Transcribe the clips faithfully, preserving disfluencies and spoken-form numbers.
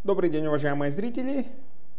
Добрый день, уважаемые зрители!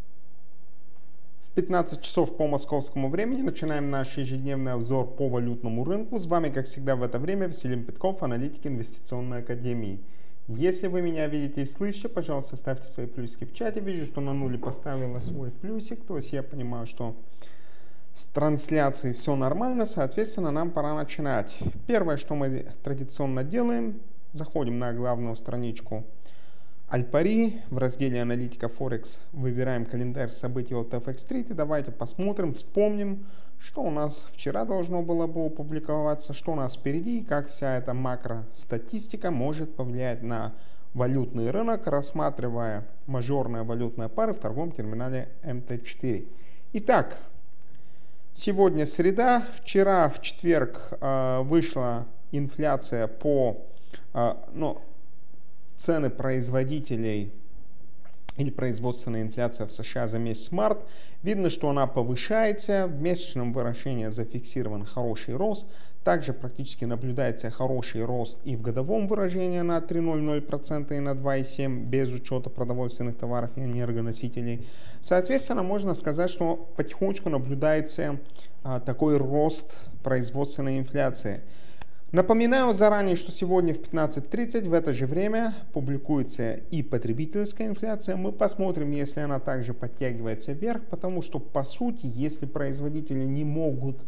В пятнадцать часов по московскому времени начинаем наш ежедневный обзор по валютному рынку. С вами, как всегда, в это время Василий Петков, аналитик Инвестиционной академии. Если вы меня видите и слышите, пожалуйста, ставьте свои плюсики в чате. Вижу, что на нуле поставила свой плюсик, то есть я понимаю, что с трансляцией все нормально, соответственно, нам пора начинать. Первое, что мы традиционно делаем, заходим на главную страничку Альпари, в разделе аналитика Форекс выбираем календарь событий от эф икс Street и давайте посмотрим, вспомним, что у нас вчера должно было бы опубликоваться, что у нас впереди и как вся эта макростатистика может повлиять на валютный рынок, рассматривая мажорные валютные пары в торговом терминале эм тэ четыре. Итак, сегодня среда, вчера в четверг э, вышла инфляция по... Э, ну, цены производителей или производственная инфляция в США за месяц март. Видно, что она повышается. В месячном выражении зафиксирован хороший рост. Также практически наблюдается хороший рост и в годовом выражении на три целых ноль ноль процента и на два целых семь десятых без учета продовольственных товаров и энергоносителей. Соответственно, можно сказать, что потихонечку наблюдается а, такой рост производственной инфляции. Напоминаю заранее, что сегодня в пятнадцать тридцать в это же время публикуется и потребительская инфляция. Мы посмотрим, если она также подтягивается вверх, потому что, по сути, если производители не могут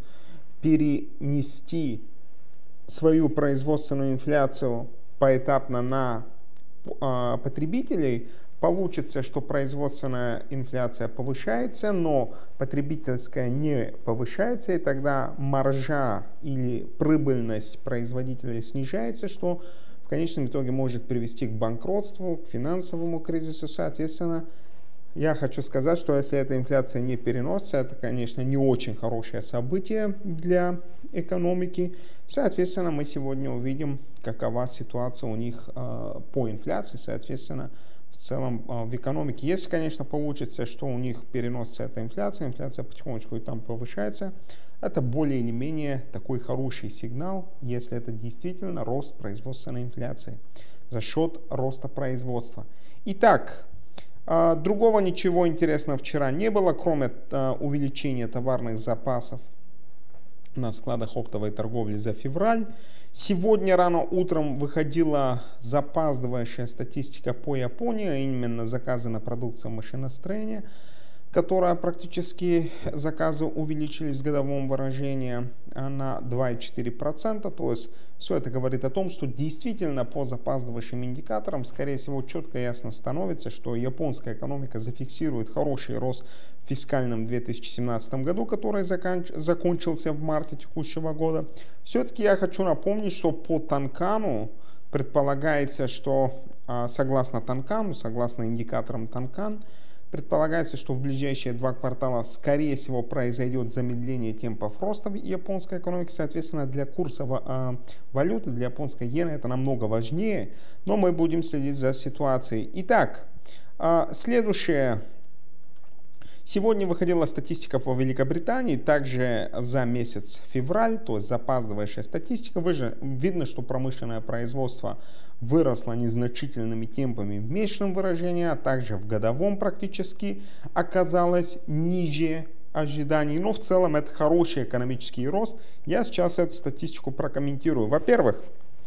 перенести свою производственную инфляцию поэтапно на э, потребителей, получится, что производственная инфляция повышается, но потребительская не повышается, и тогда маржа или прибыльность производителей снижается, что в конечном итоге может привести к банкротству, к финансовому кризису. Соответственно, я хочу сказать, что если эта инфляция не переносится, это, конечно, не очень хорошее событие для экономики. Соответственно, мы сегодня увидим, какова ситуация у них э, по инфляции, соответственно, в целом в экономике. Если, конечно, получится, что у них переносится эта инфляция, инфляция потихонечку и там повышается, это более или менее такой хороший сигнал, если это действительно рост производственной инфляции за счет роста производства. Итак, другого ничего интересного вчера не было, кроме увеличения товарных запасов на складах оптовой торговли за февраль. Сегодня рано утром выходила запаздывающая статистика по Японии, а именно заказы на продукцию машиностроения, которая практически заказы увеличились в годовом выражении на два целых четыре десятых процента. То есть все это говорит о том, что действительно по запаздывающим индикаторам, скорее всего, четко и ясно становится, что японская экономика зафиксирует хороший рост в фискальном две тысячи семнадцатом году, который заканч... закончился в марте текущего года. Все-таки я хочу напомнить, что по Танкану предполагается, что согласно Танкану, согласно индикаторам Танкан, предполагается, что в ближайшие два квартала, скорее всего, произойдет замедление темпов роста в японской экономике. Соответственно, для курса э, валюты, для японской иены это намного важнее. Но мы будем следить за ситуацией. Итак, э, следующее. Сегодня выходила статистика по Великобритании, также за месяц февраль, то есть запаздывающая статистика. Вы же, видно, что промышленное производство выросло незначительными темпами в месячном выражении, а также в годовом практически оказалось ниже ожиданий. Но в целом это хороший экономический рост. Я сейчас эту статистику прокомментирую. Во-первых,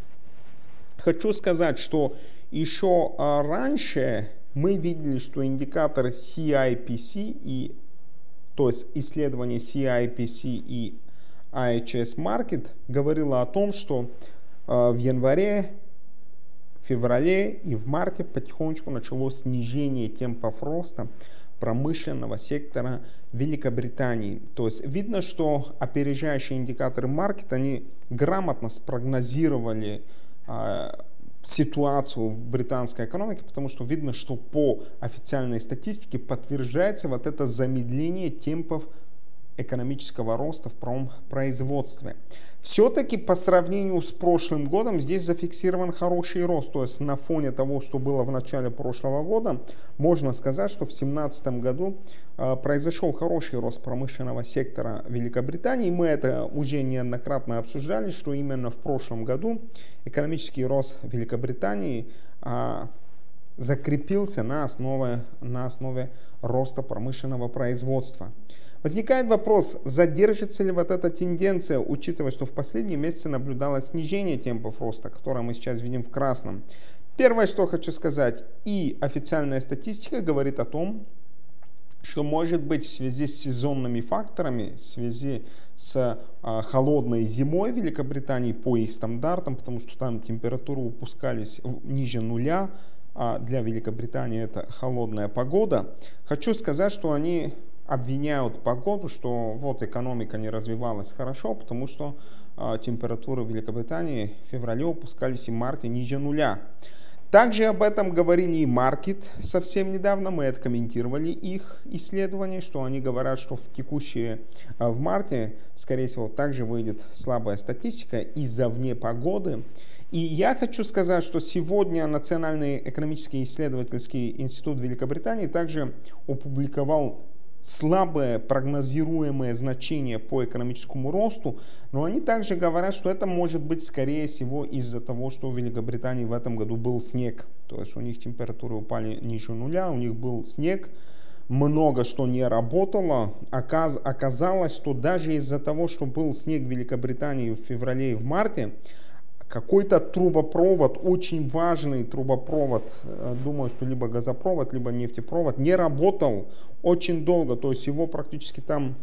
хочу сказать, что еще раньше мы видели, что индикаторы си ай пи си, и, то есть исследование си ай пи си и ай эйч эс Market говорило о том, что э, в январе, феврале и в марте потихонечку началось снижение темпов роста промышленного сектора Великобритании. То есть видно, что опережающие индикаторы Market, они грамотно спрогнозировали э, ситуацию в британской экономике, потому что видно, что по официальной статистике подтверждается вот это замедление темпов экономического роста в промпроизводстве. Все-таки по сравнению с прошлым годом здесь зафиксирован хороший рост. То есть на фоне того, что было в начале прошлого года, можно сказать, что в две тысячи семнадцатом году э, произошел хороший рост промышленного сектора Великобритании. Мы это уже неоднократно обсуждали, что именно в прошлом году экономический рост Великобритании э, закрепился на основе, на основе роста промышленного производства. Возникает вопрос, задержится ли вот эта тенденция, учитывая, что в последние месяцы наблюдалось снижение темпов роста, которое мы сейчас видим в красном. Первое, что хочу сказать, и официальная статистика говорит о том, что может быть в связи с сезонными факторами, в связи с а, холодной зимой в Великобритании по их стандартам, потому что там температуры упускались ниже нуля, а для Великобритании это холодная погода. Хочу сказать, что они обвиняют погоду, что вот экономика не развивалась хорошо, потому что а, температуры в Великобритании в феврале опускались и в марте ниже нуля. Также об этом говорили и Markit совсем недавно, мы откомментировали их исследования, что они говорят, что в текущие, в марте, скорее всего, также выйдет слабая статистика из-за внепогоды. И я хочу сказать, что сегодня Национальный экономический исследовательский институт Великобритании также опубликовал слабое прогнозируемое значение по экономическому росту, но они также говорят, что это может быть скорее всего из-за того, что в Великобритании в этом году был снег. То есть у них температуры упали ниже нуля, у них был снег, много что не работало. Оказ, оказалось, что даже из-за того, что был снег в Великобритании в феврале и в марте, какой-то трубопровод, очень важный трубопровод, думаю, что либо газопровод, либо нефтепровод, не работал очень долго. То есть его практически там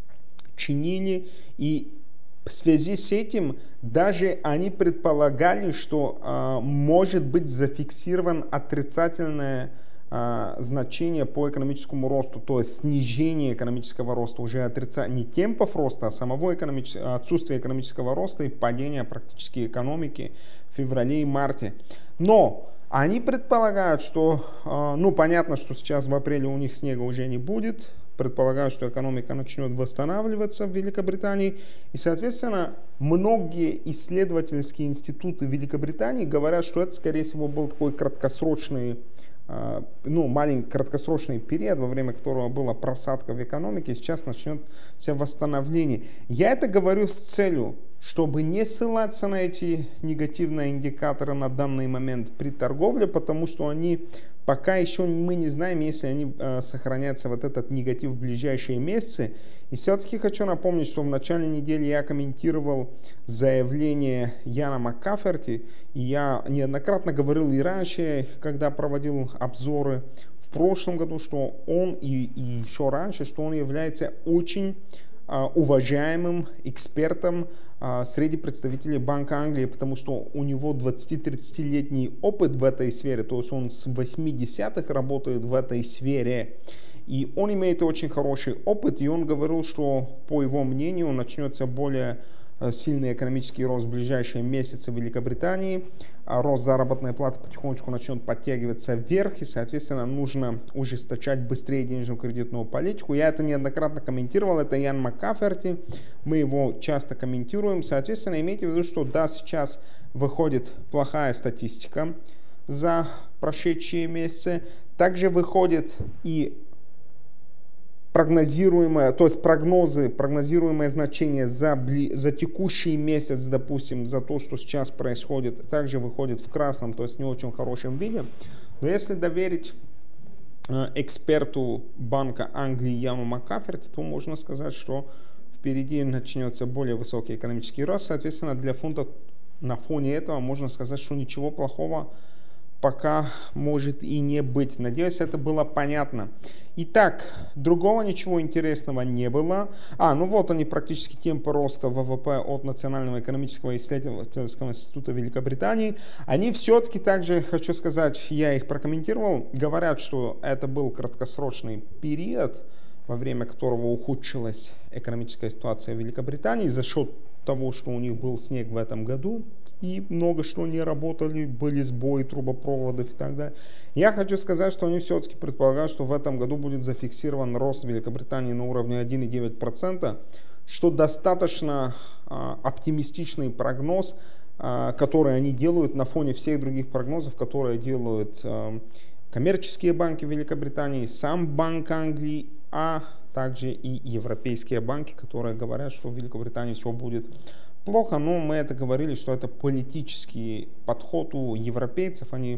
чинили. И в связи с этим даже они предполагали, что э, может быть зафиксирован отрицательное э, значение по экономическому росту, то есть снижение экономического роста, уже отрицание не темпов роста, а самого экономич... отсутствия экономического роста и падения практически экономики в феврале и марте. Но они предполагают, что, э, ну понятно, что сейчас в апреле у них снега уже не будет, предполагают, что экономика начнет восстанавливаться в Великобритании. И, соответственно, многие исследовательские институты Великобритании говорят, что это, скорее всего, был такой краткосрочный, ну, маленький краткосрочный период, во время которого была просадка в экономике, и сейчас начнется восстановление. Я это говорю с целью, чтобы не ссылаться на эти негативные индикаторы на данный момент при торговле, потому что они пока еще мы не знаем, если они э, сохранятся вот этот негатив в ближайшие месяцы. И все-таки хочу напомнить, что в начале недели я комментировал заявление Яна Маккаферти, и я неоднократно говорил и раньше, когда проводил обзоры в прошлом году, что он и, и еще раньше, что он является очень э, уважаемым экспертом среди представителей Банка Англии, потому что у него двадцати-тридцатилетний опыт в этой сфере, то есть он с восьмидесятых работает в этой сфере, и он имеет очень хороший опыт, и он говорил, что по его мнению начнется более сильный экономический рост в ближайшие месяцы в Великобритании, рост заработной платы потихонечку начнет подтягиваться вверх, и, соответственно, нужно ужесточать быстрее денежную кредитную политику. Я это неоднократно комментировал, это Ян Маккаферти, мы его часто комментируем. Соответственно, имейте в виду, что да, сейчас выходит плохая статистика за прошедшие месяцы, также выходит и прогнозируемое, то есть прогнозы, прогнозируемое значение за, за текущий месяц, допустим, за то, что сейчас происходит, также выходит в красном, то есть не очень хорошем виде. Но если доверить э, эксперту Банка Англии Яну Маккаферти, то можно сказать, что впереди начнется более высокий экономический рост. Соответственно, для фунта на фоне этого можно сказать, что ничего плохого пока может и не быть. Надеюсь, это было понятно. Итак, другого ничего интересного не было. А, ну вот они практически темпы роста ВВП от Национального экономического исследовательского института Великобритании. Они все-таки также, хочу сказать, я их прокомментировал, говорят, что это был краткосрочный период, во время которого ухудшилась экономическая ситуация в Великобритании за счет того, что у них был снег в этом году, и много что не работали, были сбои трубопроводов и так далее. Я хочу сказать, что они все-таки предполагают, что в этом году будет зафиксирован рост Великобритании на уровне один и девять десятых процента, что достаточно а, оптимистичный прогноз, а, который они делают на фоне всех других прогнозов, которые делают а, коммерческие банки Великобритании, сам Банк Англии, а также и европейские банки, которые говорят, что в Великобритании все будет плохо. Но мы это говорили, что это политический подход у европейцев. Они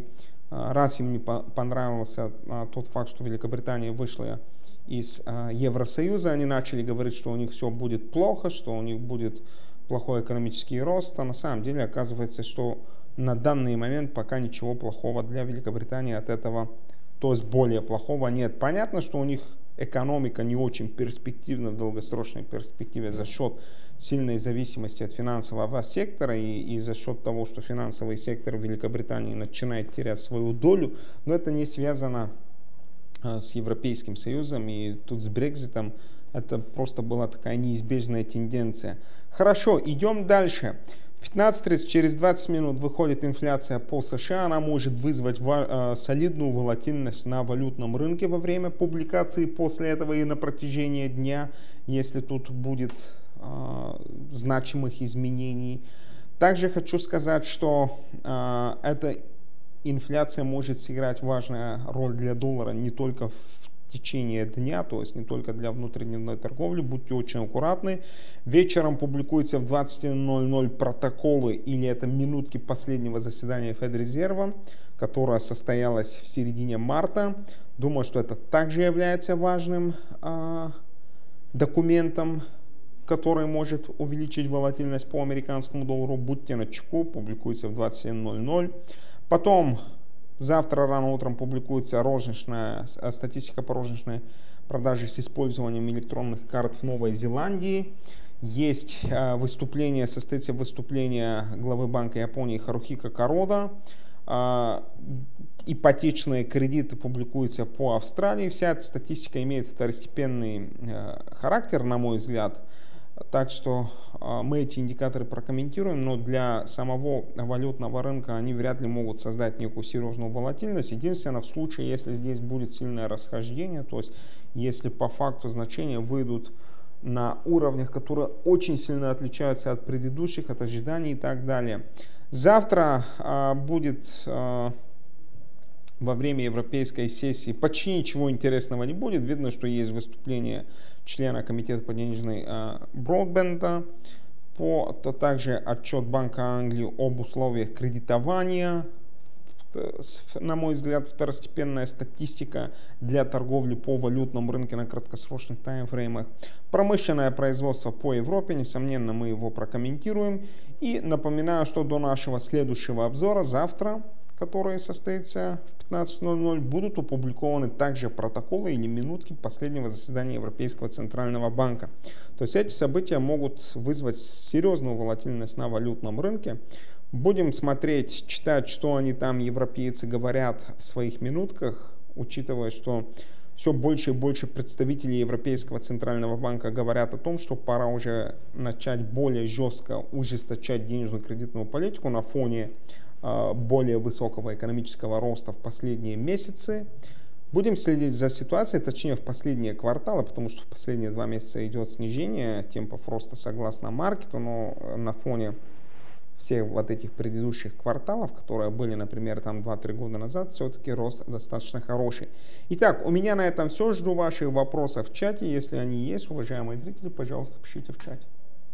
раз им не понравился тот факт, что Великобритания вышла из Евросоюза, они начали говорить, что у них все будет плохо, что у них будет плохой экономический рост, а на самом деле оказывается, что на данный момент пока ничего плохого для Великобритании от этого, то есть более плохого нет. Понятно, что у них экономика не очень перспективна в долгосрочной перспективе за счет сильной зависимости от финансового сектора и, и за счет того, что финансовый сектор в Великобритании начинает терять свою долю, но это не связано а, с Европейским Союзом и тут с Брекситом. Это просто была такая неизбежная тенденция. Хорошо, идем дальше. В пятнадцать тридцать, через двадцать минут, выходит инфляция по США. Она может вызвать э, солидную волатильность на валютном рынке во время публикации, после этого и на протяжении дня, если тут будет э, значимых изменений. Также хочу сказать, что э, эта инфляция может сыграть важную роль для доллара не только в течение дня, то есть не только для внутридневной торговли. Будьте очень аккуратны. Вечером публикуются в двадцать один ноль ноль протоколы или это минутки последнего заседания Федрезерва, которое состоялось в середине марта. Думаю, что это также является важным а, документом, который может увеличить волатильность по американскому доллару. Будьте начеку, публикуется в двадцать один ноль ноль. Потом завтра рано утром публикуется розничная, статистика по розничной продаже с использованием электронных карт в Новой Зеландии. Есть выступление, состоится выступление главы Банка Японии Харухико Корода. Ипотечные кредиты публикуются по Австралии. Вся эта статистика имеет второстепенный характер, на мой взгляд. Так что мы эти индикаторы прокомментируем, но для самого валютного рынка они вряд ли могут создать некую серьезную волатильность. Единственное, в случае, если здесь будет сильное расхождение, то есть если по факту значения выйдут на уровнях, которые очень сильно отличаются от предыдущих, от ожиданий и так далее. Завтра а, будет а, во время европейской сессии почти ничего интересного не будет. Видно, что есть выступление члена комитета по денежной а, Бродбенда, по, то также отчет Банка Англии об условиях кредитования. На мой взгляд, второстепенная статистика для торговли по валютному рынку на краткосрочных таймфреймах. Промышленное производство по Европе, несомненно, мы его прокомментируем. И напоминаю, что до нашего следующего обзора завтра, который состоится в пятнадцать ноль ноль, будут опубликованы также протоколы или минутки последнего заседания Европейского Центрального Банка. То есть эти события могут вызвать серьезную волатильность на валютном рынке. Будем смотреть, читать, что они там, европейцы, говорят в своих минутках, учитывая, что все больше и больше представителей Европейского Центрального Банка говорят о том, что пора уже начать более жестко ужесточать денежную кредитную политику на фоне э, более высокого экономического роста в последние месяцы. Будем следить за ситуацией, точнее в последние кварталы, потому что в последние два месяца идет снижение темпов роста согласно маркету, но на фоне всех вот этих предыдущих кварталов, которые были, например, там два-три года назад, все-таки рост достаточно хороший. Итак, у меня на этом все. Жду ваших вопросов в чате. Если они есть, уважаемые зрители, пожалуйста, пишите в чате.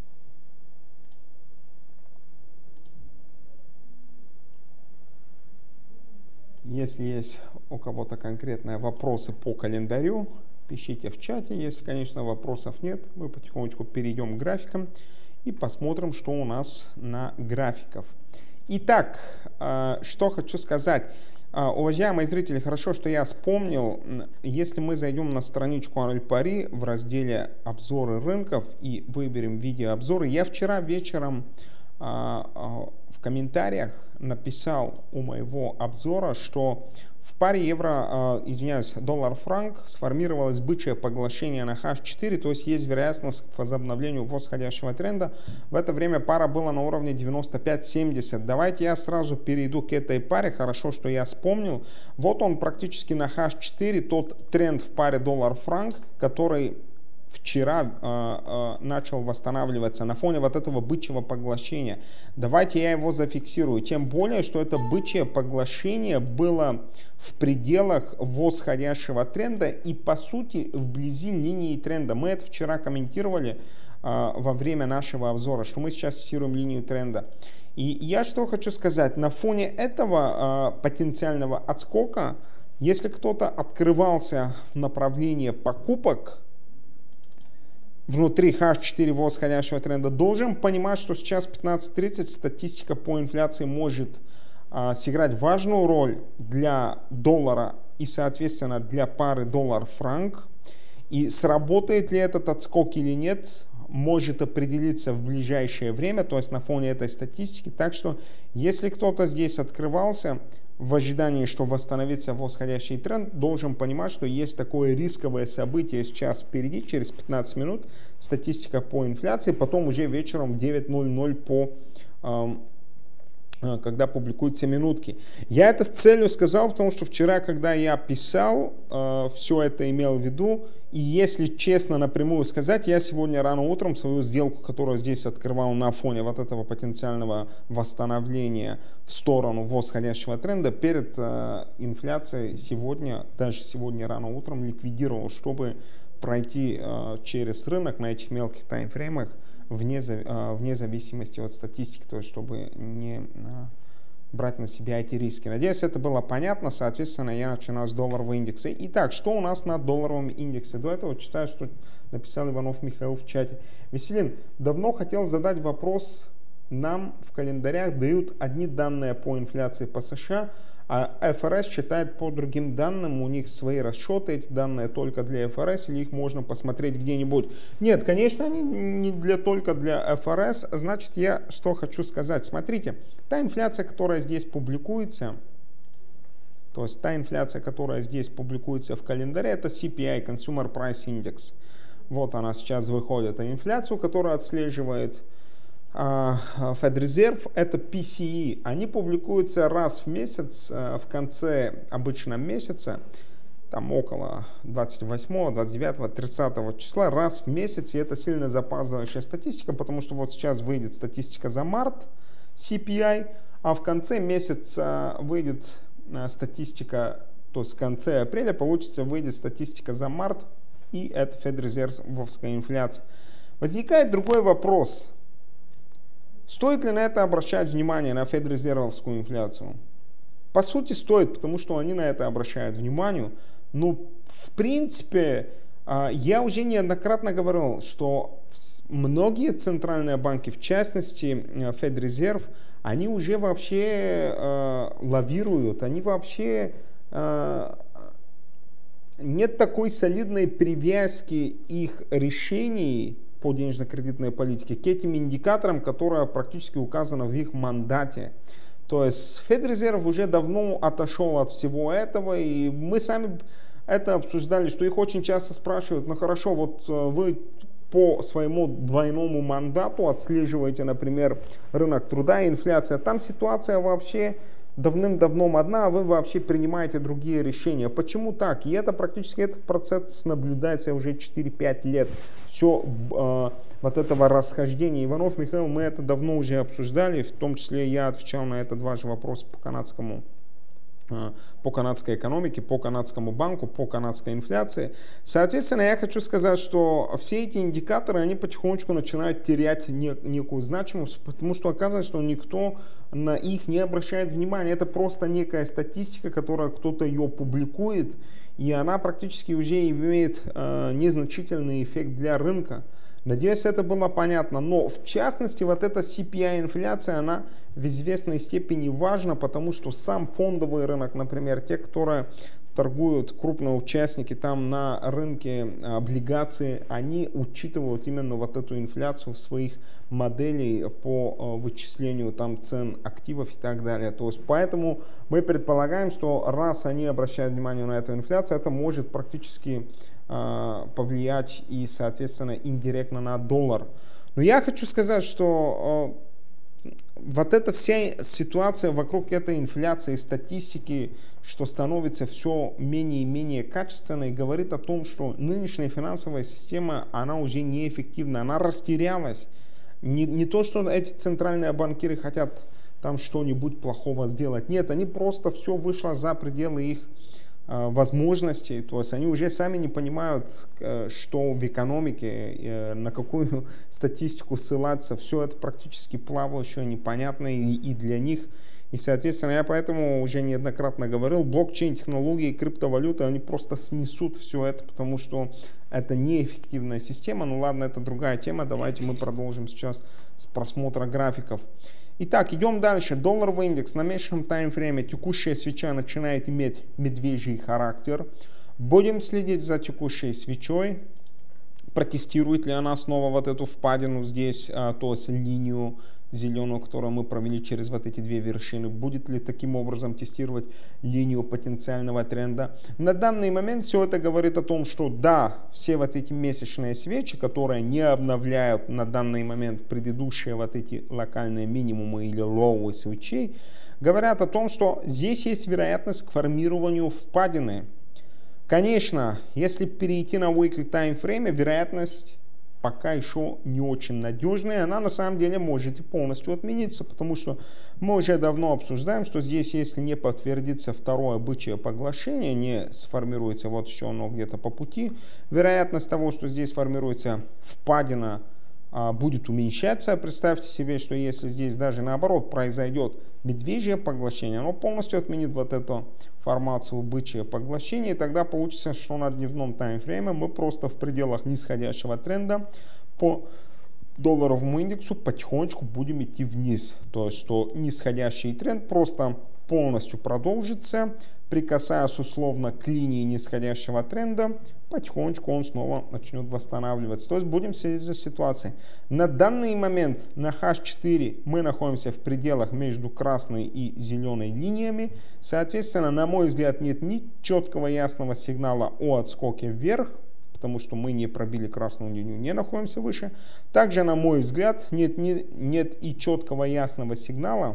Если есть у кого-то конкретные вопросы по календарю, пишите в чате. Если, конечно, вопросов нет, мы потихонечку перейдем к графикам и посмотрим, что у нас на графиках. Итак, что хочу сказать. Уважаемые зрители, хорошо, что я вспомнил. Если мы зайдем на страничку Альпари в разделе «Обзоры рынков» и выберем видеообзоры, я вчера вечером в комментариях написал у моего обзора, что в паре евро, извиняюсь, доллар-франк сформировалось бычье поглощение на эйч четыре, то есть есть вероятность к возобновлению восходящего тренда. В это время пара была на уровне девяносто пять семьдесят. Давайте я сразу перейду к этой паре, хорошо, что я вспомнил. Вот он практически на эйч четыре, тот тренд в паре доллар-франк, который вчера э, э, начал восстанавливаться на фоне вот этого бычьего поглощения. Давайте я его зафиксирую. Тем более, что это бычье поглощение было в пределах восходящего тренда и, по сути, вблизи линии тренда. Мы это вчера комментировали э, во время нашего обзора, что мы сейчас фиксируем линию тренда. И я что хочу сказать, на фоне этого э, потенциального отскока, если кто-то открывался в направлении покупок внутри эйч четыре восходящего тренда, должен понимать, что сейчас в пятнадцать тридцать статистика по инфляции может э, сыграть важную роль для доллара и, соответственно, для пары доллар-франк. И сработает ли этот отскок или нет, может определиться в ближайшее время, то есть на фоне этой статистики. Так что, если кто-то здесь открывался в ожидании, что восстановится восходящий тренд, должен понимать, что есть такое рисковое событие сейчас впереди, через пятнадцать минут, статистика по инфляции, потом уже вечером в девять ноль ноль по... Эм, когда публикуются минутки. Я это с целью сказал, потому что вчера, когда я писал, э, все это имел в виду. И если честно напрямую сказать, я сегодня рано утром свою сделку, которую здесь открывал на фоне вот этого потенциального восстановления в сторону восходящего тренда, перед э, инфляцией сегодня, даже сегодня рано утром ликвидировал, чтобы пройти э, через рынок на этих мелких таймфреймах, Вне, вне зависимости от статистики, то есть чтобы не брать на себя эти риски. Надеюсь, это было понятно. Соответственно, я начинаю с долларового индекса. Итак, что у нас на долларовом индексе? До этого читаю, что написал Иванов Михаил в чате. Веселин, давно хотел задать вопрос. Нам в календарях дают одни данные по инфляции по США, а эф эр эс считает по другим данным, у них свои расчеты, эти данные только для эф эр эс, или их можно посмотреть где-нибудь. Нет, конечно, они не для, только для эф эр эс. Значит, я что хочу сказать. Смотрите, та инфляция, которая здесь публикуется, то есть та инфляция, которая здесь публикуется в календаре, это си пи ай, Consumer Price Index. Вот она сейчас выходит. А инфляцию, которую отслеживает Федрезерв, это пи си и. Они публикуются раз в месяц, в конце обычного месяца, там около двадцать восьмого, двадцать девятого, тридцатого числа, раз в месяц. И это сильно запаздывающая статистика, потому что вот сейчас выйдет статистика за март, си пи ай, а в конце месяца выйдет статистика, то есть в конце апреля получится, выйдет статистика за март, и это федрезервовская инфляция. Возникает другой вопрос. Стоит ли на это обращать внимание, на федрезервовскую инфляцию? По сути, стоит, потому что они на это обращают внимание. Но, в принципе, я уже неоднократно говорил, что многие центральные банки, в частности Федрезерв, они уже вообще лавируют, они вообще... Нет такой солидной привязки их решений по денежно-кредитной политике к этим индикаторам, которые практически указаны в их мандате. То есть Федрезерв уже давно отошел от всего этого, и мы сами это обсуждали, что их очень часто спрашивают: ну хорошо, вот вы по своему двойному мандату отслеживаете, например, рынок труда и инфляция, там ситуация вообще давным-давно одна, а вы вообще принимаете другие решения. Почему так? И это практически этот процесс наблюдается уже четыре-пять лет. Все э, вот этого расхождения. Иванов Михаил, мы это давно уже обсуждали, в том числе я отвечал на этот ваш вопрос по канадскому по канадской экономике, по канадскому банку, по канадской инфляции. Соответственно, я хочу сказать, что все эти индикаторы, они потихонечку начинают терять некую значимость, потому что оказывается, что никто на их не обращает внимания. Это просто некая статистика, которая кто-то ее публикует, и она практически уже имеет э, незначительный эффект для рынка. Надеюсь, это было понятно. Но в частности, вот эта си пи ай-инфляция, она в известной степени важна, потому что сам фондовый рынок, например, те, которые торгуют, крупные участники там на рынке облигаций, они учитывают именно вот эту инфляцию в своих моделях по вычислению там цен активов и так далее. То есть поэтому мы предполагаем, что раз они обращают внимание на эту инфляцию, это может практически э, повлиять и, соответственно, индиректно на доллар. Но я хочу сказать, что э, вот эта вся ситуация вокруг этой инфляции, статистики, что становится все менее и менее качественной, говорит о том, что нынешняя финансовая система, она уже неэффективна, она растерялась. Не, не то, что эти центральные банкиры хотят там что-нибудь плохого сделать. Нет, они просто все вышло за пределы их возможностей, то есть они уже сами не понимают, что в экономике, на какую статистику ссылаться, все это практически плавающее, непонятно и, и для них. И, соответственно, я поэтому уже неоднократно говорил, блокчейн-технологии, криптовалюты, они просто снесут все это, потому что это неэффективная система. Ну ладно, это другая тема, давайте мы продолжим сейчас с просмотра графиков. Итак, идем дальше. Долларовый индекс на месячном таймфрейме. Текущая свеча начинает иметь медвежий характер. Будем следить за текущей свечой. Протестирует ли она снова вот эту впадину здесь, то есть линию зеленую, которую мы провели через вот эти две вершины. Будет ли таким образом тестировать линию потенциального тренда? На данный момент все это говорит о том, что да, все вот эти месячные свечи, которые не обновляют на данный момент предыдущие вот эти локальные минимумы или лоу свечей, говорят о том, что здесь есть вероятность к формированию впадины. Конечно, если перейти на weekly time frame, вероятность пока еще не очень надежная, она на самом деле может и полностью отмениться, потому что мы уже давно обсуждаем, что здесь, если не подтвердится второе бычье поглощение, не сформируется вот еще оно где-то по пути, вероятность того, что здесь формируется впадина, будет уменьшаться. Представьте себе, что если здесь даже наоборот произойдет медвежье поглощение, оно полностью отменит вот эту формацию бычье поглощение, и тогда получится, что на дневном таймфрейме мы просто в пределах нисходящего тренда по долларовому индексу потихонечку будем идти вниз. То есть, что нисходящий тренд просто полностью продолжится, прикасаясь условно к линии нисходящего тренда, потихонечку он снова начнет восстанавливаться. То есть будем следить за ситуацией. На данный момент на эйч четыре мы находимся в пределах между красной и зеленой линиями. Соответственно, на мой взгляд, нет ни четкого ясного сигнала о отскоке вверх, потому что мы не пробили красную линию, не находимся выше. Также, на мой взгляд, нет, не, нет и четкого ясного сигнала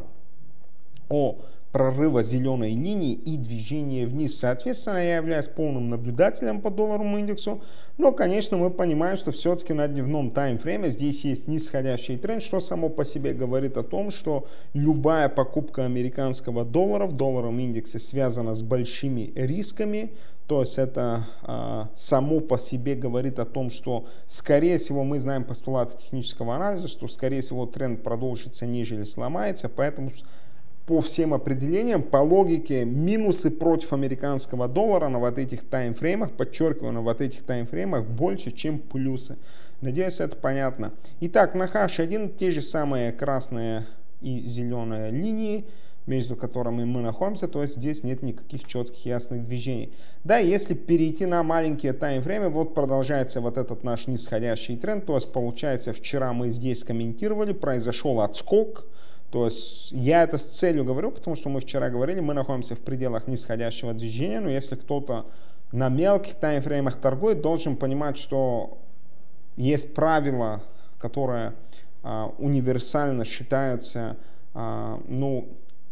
о прорыва зеленой линии и движения вниз. Соответственно, я являюсь полным наблюдателем по долларовому индексу, но, конечно, мы понимаем, что все-таки на дневном таймфрейме здесь есть нисходящий тренд, что само по себе говорит о том, что любая покупка американского доллара в долларовом индексе связана с большими рисками. То есть это э, само по себе говорит о том, что, скорее всего, мы знаем постулаты технического анализа, что, скорее всего, тренд продолжится, нежели сломается, поэтому по всем определениям, по логике, минусы против американского доллара на вот этих таймфреймах, подчеркиваю, на вот этих таймфреймах больше, чем плюсы. Надеюсь, это понятно. Итак, на эйч один те же самые красные и зеленые линии, между которыми мы находимся, то есть здесь нет никаких четких ясных движений. Да, если перейти на маленькие таймфреймы, вот продолжается вот этот наш нисходящий тренд, то есть получается, вчера мы здесь комментировали, произошел отскок. То есть я это с целью говорю, потому что мы вчера говорили, мы находимся в пределах нисходящего движения, но если кто-то на мелких таймфреймах торгует, должен понимать, что есть правила, которые а, универсально считаются, а, ну,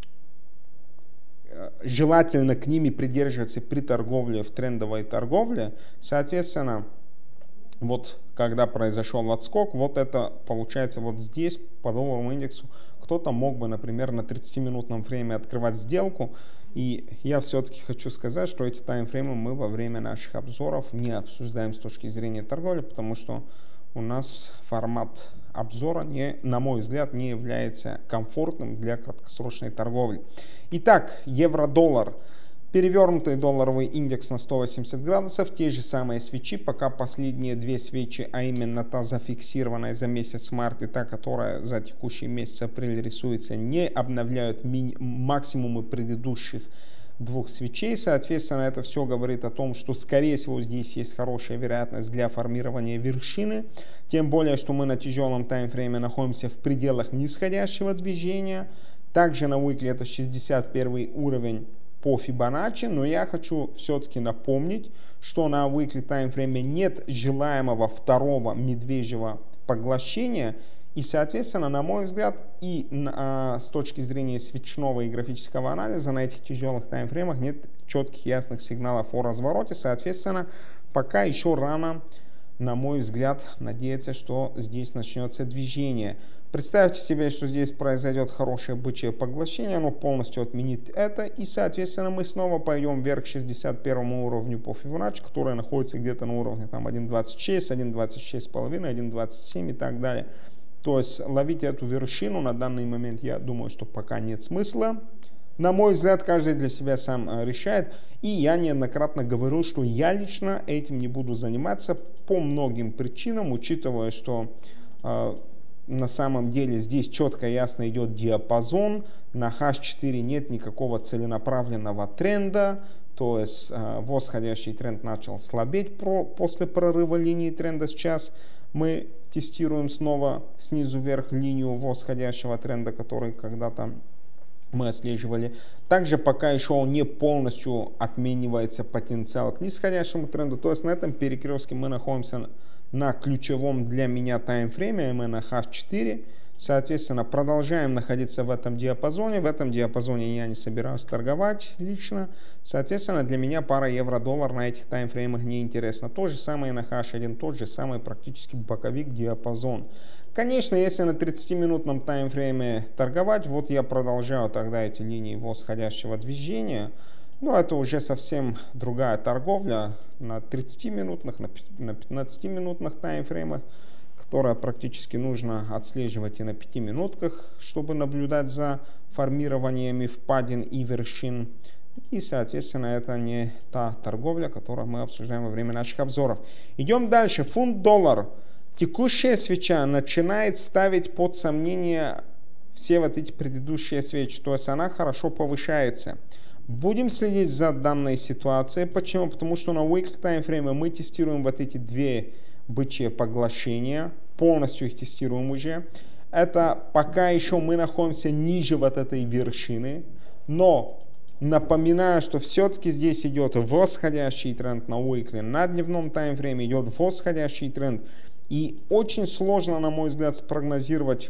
желательно к ними придерживаться при торговле в трендовой торговле. Соответственно, вот когда произошел отскок, вот это получается вот здесь по долларовому индексу. Кто-то мог бы, например, на тридцатиминутном фрейме открывать сделку. И я все-таки хочу сказать, что эти таймфреймы мы во время наших обзоров не обсуждаем с точки зрения торговли, потому что у нас формат обзора, не, на мой взгляд, не является комфортным для краткосрочной торговли. Итак, евро-доллар. Перевернутый долларовый индекс на сто восемьдесят градусов, те же самые свечи, пока последние две свечи, а именно та зафиксированная за месяц март и та, которая за текущий месяц апрель рисуется, не обновляют максимумы предыдущих двух свечей. Соответственно, это все говорит о том, что, скорее всего, здесь есть хорошая вероятность для формирования вершины. Тем более, что мы на тяжелом таймфрейме находимся в пределах нисходящего движения. Также на weekly это шестьдесят первый уровень по Фибоначчи, но я хочу все-таки напомнить, что на weekly таймфрейме нет желаемого второго медвежьего поглощения, и, соответственно, на мой взгляд, и а, с точки зрения свечного и графического анализа на этих тяжелых таймфреймах нет четких ясных сигналов о развороте. Соответственно, пока еще рано на мой взгляд, надеяться, что здесь начнется движение. Представьте себе, что здесь произойдет хорошее бычье поглощение, оно полностью отменит это, и, соответственно, мы снова пойдем вверх к шестьдесят первому уровню по Фибоначчи, который находится где-то на уровне там один двадцать шесть, один двадцать шесть с половиной, один двадцать семь и так далее. То есть ловить эту вершину на данный момент, я думаю, что пока нет смысла. На мой взгляд, каждый для себя сам решает. И я неоднократно говорил, что я лично этим не буду заниматься по многим причинам, учитывая, что э, на самом деле здесь четко ясно идет диапазон. На эйч четыре нет никакого целенаправленного тренда. То есть э, восходящий тренд начал слабеть про, после прорыва линии тренда сейчас. Мы тестируем снова снизу вверх линию восходящего тренда, который когда-то мы отслеживали. Также пока еще он не полностью отменивается потенциал к нисходящему тренду. То есть на этом перекрестке мы находимся на ключевом для меня таймфрейме эм эн эйч четыре. Соответственно, продолжаем находиться в этом диапазоне. В этом диапазоне я не собираюсь торговать лично. Соответственно, для меня пара евро-доллар на этих таймфреймах не интересно. То же самое на эйч один, тот же самый практически боковик диапазон. Конечно, если на тридцатиминутном таймфрейме торговать, вот я продолжаю тогда эти линии восходящего движения. Но это уже совсем другая торговля на тридцатиминутных, на пятнадцатиминутных таймфреймах, которая практически нужно отслеживать и на пяти минутках, чтобы наблюдать за формированиями впадин и вершин. И, соответственно, это не та торговля, которую мы обсуждаем во время наших обзоров. Идем дальше. Фунт-доллар. Текущая свеча начинает ставить под сомнение все вот эти предыдущие свечи. То есть она хорошо повышается. Будем следить за данной ситуацией. Почему? Потому что на weekly таймфрейме мы тестируем вот эти две бычьи поглощения. Полностью их тестируем уже. Это пока еще мы находимся ниже вот этой вершины. Но напоминаю, что все-таки здесь идет восходящий тренд на weekly. На дневном таймфрейме идет восходящий тренд. И очень сложно, на мой взгляд, спрогнозировать,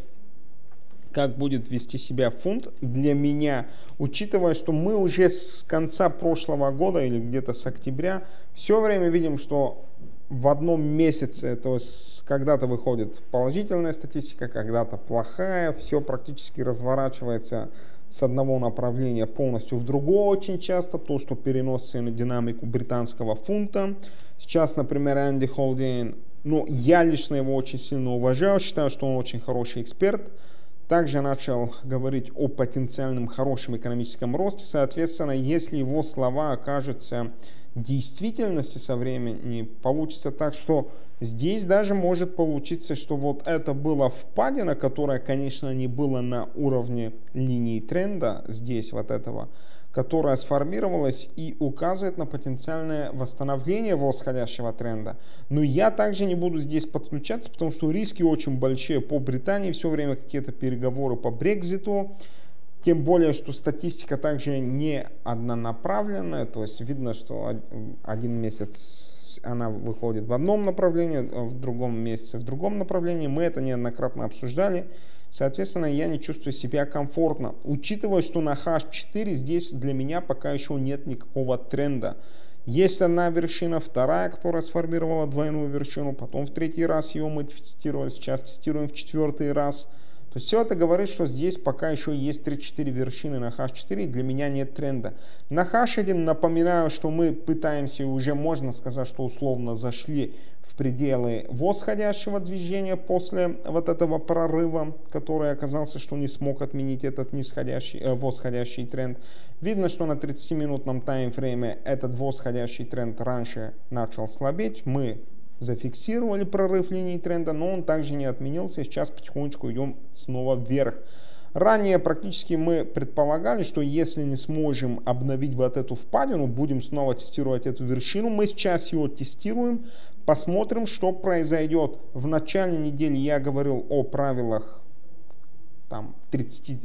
как будет вести себя фунт для меня, учитывая, что мы уже с конца прошлого года или где-то с октября все время видим, что в одном месяце, то есть когда-то выходит положительная статистика, когда-то плохая, все практически разворачивается с одного направления полностью в другое очень часто, то, что переносится на динамику британского фунта. Сейчас, например, Энди Холдейн, ну, я лично его очень сильно уважаю, считаю, что он очень хороший эксперт. Также начал говорить о потенциальном хорошем экономическом росте. Соответственно, если его слова окажутся действительностью со временем, получится так, что здесь даже может получиться, что вот это была впадина, которая, конечно, не была на уровне линии тренда, здесь вот этого, которая сформировалась и указывает на потенциальное восстановление восходящего тренда. Но я также не буду здесь подключаться, потому что риски очень большие по Британии, все время какие-то переговоры по Брекзиту. Тем более, что статистика также не однонаправленная, то есть видно, что один месяц она выходит в одном направлении, в другом месяце в другом направлении. Мы это неоднократно обсуждали. Соответственно, я не чувствую себя комфортно, учитывая, что на эйч четыре здесь для меня пока еще нет никакого тренда. Есть одна вершина, вторая, которая сформировала двойную вершину, потом в третий раз ее мы тестировали, сейчас тестируем в четвертый раз. То есть все это говорит, что здесь пока еще есть три-четыре вершины на эйч четыре, и для меня нет тренда. На эйч один напоминаю, что мы пытаемся, и уже можно сказать, что условно зашли в пределы восходящего движения после вот этого прорыва, который оказался, что не смог отменить этот нисходящий, э, восходящий тренд. Видно, что на тридцатиминутном таймфрейме этот восходящий тренд раньше начал слабеть. Мы зафиксировали прорыв линии тренда, но он также не отменился. Сейчас потихонечку идем снова вверх. Ранее практически мы предполагали, что если не сможем обновить вот эту впадину, будем снова тестировать эту вершину. Мы сейчас ее тестируем, посмотрим, что произойдет. В начале недели я говорил о правилах там, тридцати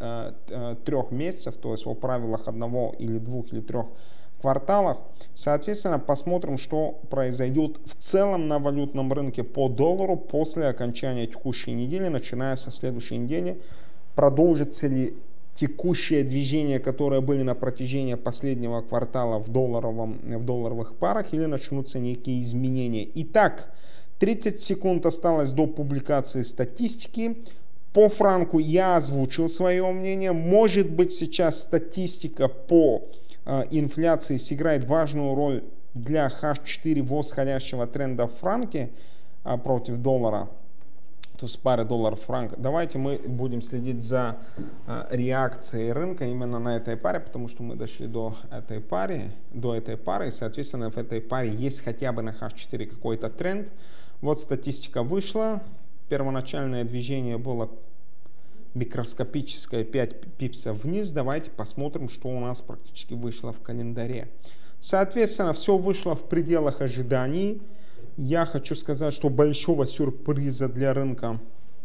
трёх месяцев, то есть о правилах одного или двух или трех кварталах. Соответственно, посмотрим, что произойдет в целом на валютном рынке по доллару после окончания текущей недели, начиная со следующей недели. Продолжится ли текущее движение, которое были на протяжении последнего квартала в, долларовом, в долларовых парах, или начнутся некие изменения. Итак, тридцать секунд осталось до публикации статистики. По франку я озвучил свое мнение. Может быть, сейчас статистика по э, инфляции сыграет важную роль для эйч четыре восходящего тренда в франке э, против доллара. То есть пары доллар-франк. Давайте мы будем следить за э, реакцией рынка именно на этой паре, потому что мы дошли до этой пары, до этой пары, и, соответственно, в этой паре есть хотя бы на эйч четыре какой-то тренд. Вот статистика вышла. Первоначальное движение было микроскопическое, пять пипсов вниз. Давайте посмотрим, что у нас практически вышло в календаре. Соответственно, все вышло в пределах ожиданий. Я хочу сказать, что большого сюрприза для рынка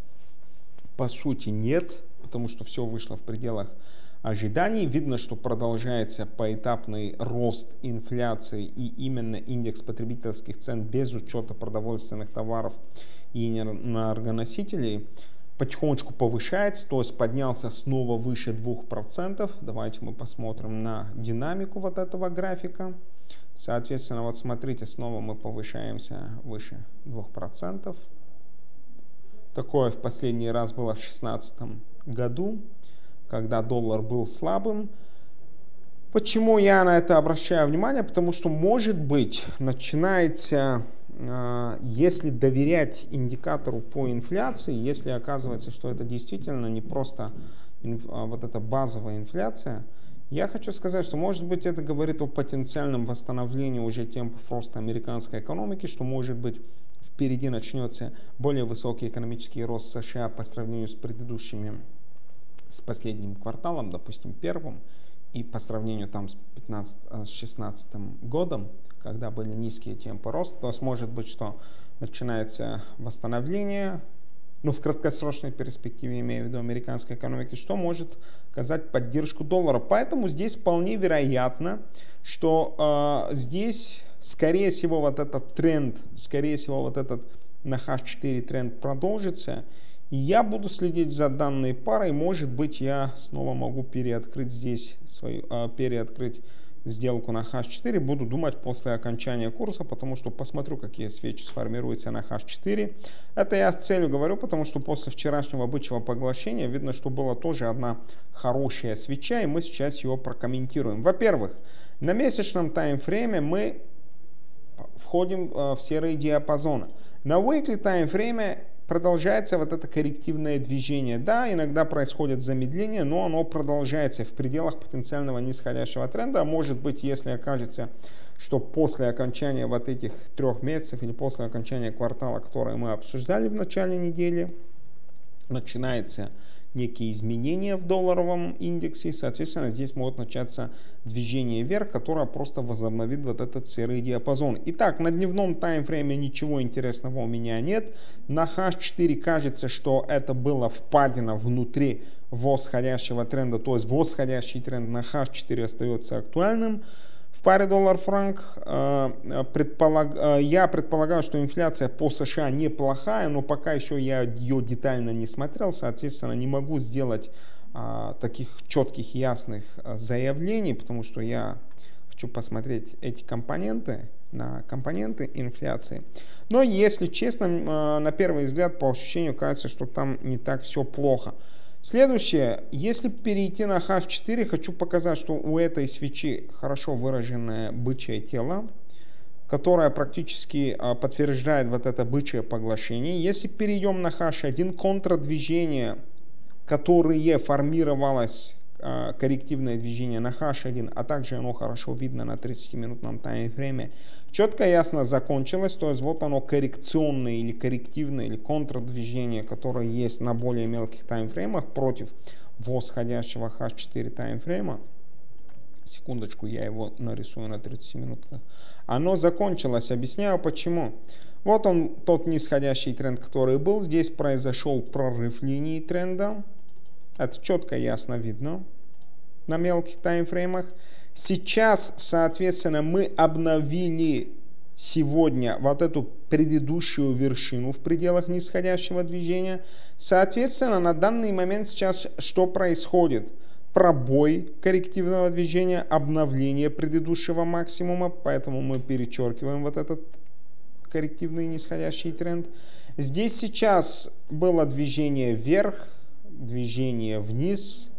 по сути нет, потому что все вышло в пределах ожиданий. Видно, что продолжается поэтапный рост инфляции, и именно индекс потребительских цен без учета продовольственных товаров и энергоносителей потихонечку повышается, то есть поднялся снова выше двух процентов. Давайте мы посмотрим на динамику вот этого графика. Соответственно, вот смотрите, снова мы повышаемся выше двух процентов. Такое в последний раз было в две тысячи шестнадцатом году, когда доллар был слабым. Почему я на это обращаю внимание? Потому что, может быть, начинается, если доверять индикатору по инфляции, если оказывается, что это действительно не просто вот эта базовая инфляция, я хочу сказать, что, может быть, это говорит о потенциальном восстановлении уже темпов роста американской экономики, что, может быть, впереди начнется более высокий экономический рост США по сравнению с предыдущими, с последним кварталом, допустим, первым, и по сравнению там с две тысячи шестнадцатым годом, когда были низкие темпы роста. То есть, может быть, что начинается восстановление, ну, в краткосрочной перспективе, имею в виду американской экономики, что может оказать поддержку доллара. Поэтому здесь вполне вероятно, что э, здесь, скорее всего, вот этот тренд, скорее всего, вот этот на эйч четыре тренд продолжится. И я буду следить за данной парой. Может быть, я снова могу переоткрыть здесь свою, э, переоткрыть сделку на эйч четыре. Буду думать после окончания курса, потому что посмотрю, какие свечи сформируются на эйч четыре. Это я с целью говорю, потому что после вчерашнего бычьего поглощения видно, что была тоже одна хорошая свеча, и мы сейчас ее прокомментируем. Во-первых, на месячном таймфрейме мы входим в серые диапазоны. На weekly таймфрейме продолжается вот это коррективное движение. Да, иногда происходит замедление, но оно продолжается в пределах потенциального нисходящего тренда. Может быть, если окажется, что после окончания вот этих трех месяцев или после окончания квартала, который мы обсуждали в начале недели, начинается некие изменения в долларовом индексе, соответственно, здесь может начаться движение вверх, которое просто возобновит вот этот серый диапазон. Итак, на дневном таймфрейме ничего интересного у меня нет. На эйч четыре кажется, что это была впадина внутри восходящего тренда, то есть восходящий тренд на эйч четыре остается актуальным. В паре доллар-франк э, предполаг... э, я предполагаю, что инфляция по США неплохая, но пока еще я ее детально не смотрел, соответственно, не могу сделать э, таких четких, ясных заявлений, потому что я хочу посмотреть эти компоненты, на компоненты инфляции. Но, если честно, э, на первый взгляд, по ощущению, кажется, что там не так все плохо. Следующее, если перейти на эйч четыре, хочу показать, что у этой свечи хорошо выраженное бычье тело, которое практически подтверждает вот это бычье поглощение. Если перейдем на эйч один, контрдвижение, которое формировалось, коррективное движение на эйч один, а также оно хорошо видно на тридцатиминутном таймфрейме, четко и ясно закончилось. То есть вот оно коррекционное или коррективное или контрдвижение, которое есть на более мелких таймфреймах против восходящего эйч четыре таймфрейма. Секундочку, я его нарисую на тридцати минутках. Оно закончилось. Объясняю почему. Вот он, тот нисходящий тренд, который был. Здесь произошел прорыв линии тренда. Это четко и ясно видно на мелких таймфреймах. Сейчас, соответственно, мы обновили сегодня вот эту предыдущую вершину в пределах нисходящего движения. Соответственно, на данный момент сейчас что происходит? пробой коррективного движения, обновление предыдущего максимума, поэтому мы перечеркиваем вот этот коррективный нисходящий тренд. Здесь сейчас было движение вверх, движение вниз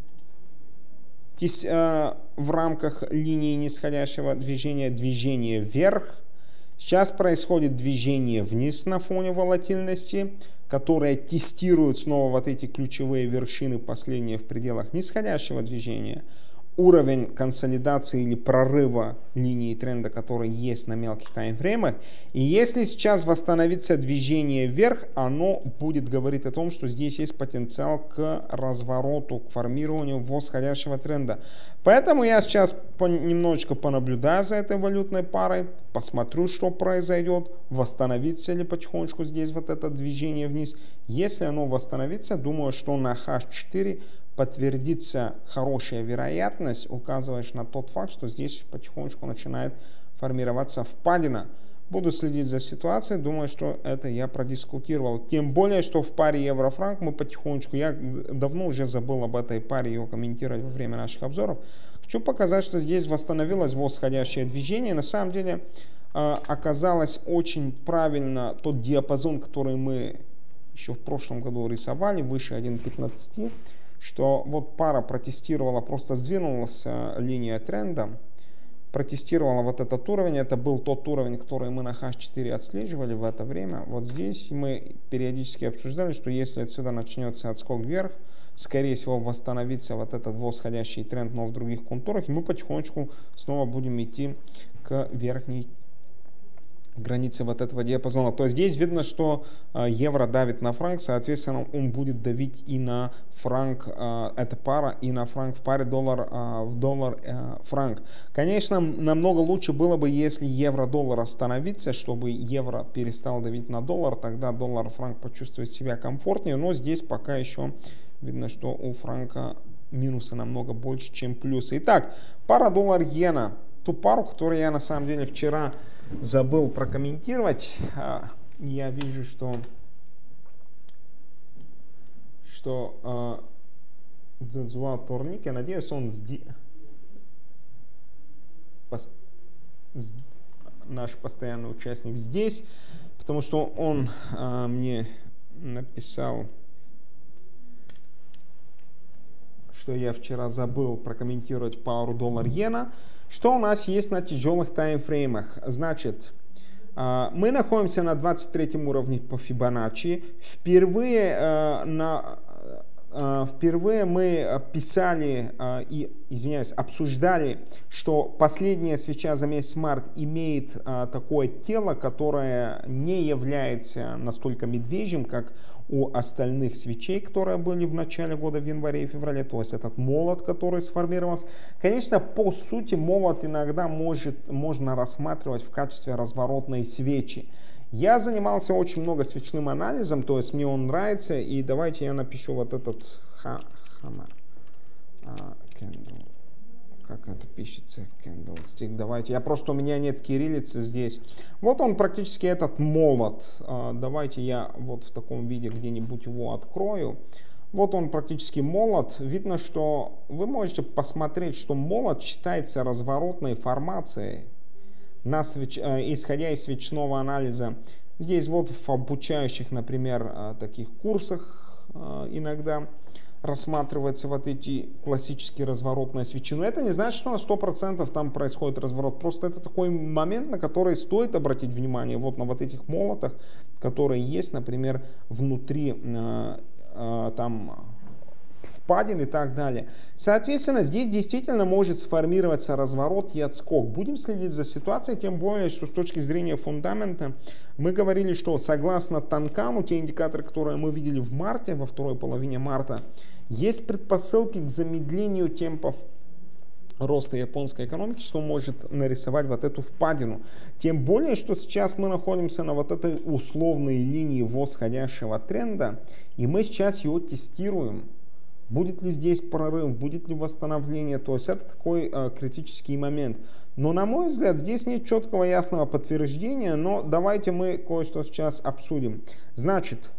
в рамках линии нисходящего движения, движение вверх. Сейчас происходит движение вниз на фоне волатильности, которая тестирует снова вот эти ключевые вершины, последние в пределах нисходящего движения. Уровень консолидации или прорыва линии тренда, который есть на мелких таймфреймах. И если сейчас восстановится движение вверх, оно будет говорить о том, что здесь есть потенциал к развороту, к формированию восходящего тренда. Поэтому я сейчас по, немножечко понаблюдаю за этой валютной парой, посмотрю, что произойдет, восстановится ли потихонечку здесь вот это движение вниз. Если оно восстановится, думаю, что на эйч четыре подтвердится хорошая вероятность, указываешь на тот факт, что здесь потихонечку начинает формироваться впадина. Буду следить за ситуацией, думаю, что это я продискутировал. Тем более, что в паре евро-франк мы потихонечку, я давно уже забыл об этой паре, ее комментировать во время наших обзоров. Хочу показать, что здесь восстановилось восходящее движение. На самом деле оказалось очень правильно тот диапазон, который мы еще в прошлом году рисовали, выше один пятнадцать. Что вот пара протестировала, просто сдвинулась линия тренда, протестировала вот этот уровень. Это был тот уровень, который мы на эйч четыре отслеживали в это время. Вот здесь мы периодически обсуждали, что если отсюда начнется отскок вверх, скорее всего восстановится вот этот восходящий тренд, но в других контурах, и мы потихонечку снова будем идти к верхней границы вот этого диапазона. То есть здесь видно, что э, евро давит на франк, соответственно, он будет давить и на франк, э, эта пара, и на франк в паре доллар э, в доллар э, франк. Конечно, намного лучше было бы, если евро-доллар остановится, чтобы евро перестал давить на доллар, тогда доллар-франк почувствует себя комфортнее, но здесь пока еще видно, что у франка минусы намного больше, чем плюсы. Итак, пара доллар-иена, ту пару, которую я на самом деле вчера забыл прокомментировать. Я вижу, что что Дзэцзуа Торник, я надеюсь, он здесь, Пос... наш постоянный участник здесь, потому что он а, мне написал, что я вчера забыл прокомментировать пару доллар-иена. Что у нас есть на тяжелых таймфреймах? Значит, мы находимся на двадцать третьем уровне по Фибоначчи. Впервые, на, впервые мы писали и, извиняюсь, обсуждали, что последняя свеча за месяц март имеет такое тело, которое не является настолько медвежьим, как у остальных свечей, которые были в начале года, в январе и феврале, то есть этот молот, который сформировался. Конечно, по сути, молот иногда может, можно рассматривать в качестве разворотной свечи. Я занимался очень много свечным анализом, то есть мне он нравится, и давайте я напишу вот этот hammer candle. Как это пишется, candlestick. Давайте, я просто, у меня нет кириллицы здесь. Вот он практически, этот молот. Давайте я вот в таком виде где-нибудь его открою. Вот он практически молот. Видно, что вы можете посмотреть, что молот считается разворотной формацией, на свеч... исходя из свечного анализа. Здесь вот в обучающих, например, таких курсах иногда рассматриваются вот эти классические разворотные свечи. Но это не значит, что на сто процентов там происходит разворот. Просто это такой момент, на который стоит обратить внимание. Вот на вот этих молотах, которые есть, например, внутри э, э, там впадин и так далее. Соответственно, здесь действительно может сформироваться разворот и отскок. Будем следить за ситуацией, тем более, что с точки зрения фундамента мы говорили, что согласно Танкану, те индикаторы, которые мы видели в марте, во второй половине марта, есть предпосылки к замедлению темпов роста японской экономики, что может нарисовать вот эту впадину. Тем более, что сейчас мы находимся на вот этой условной линии восходящего тренда, и мы сейчас его тестируем. Будет ли здесь прорыв, будет ли восстановление, то есть это такой э, критический момент. Но на мой взгляд, здесь нет четкого ясного подтверждения, но давайте мы кое-что сейчас обсудим. Значит,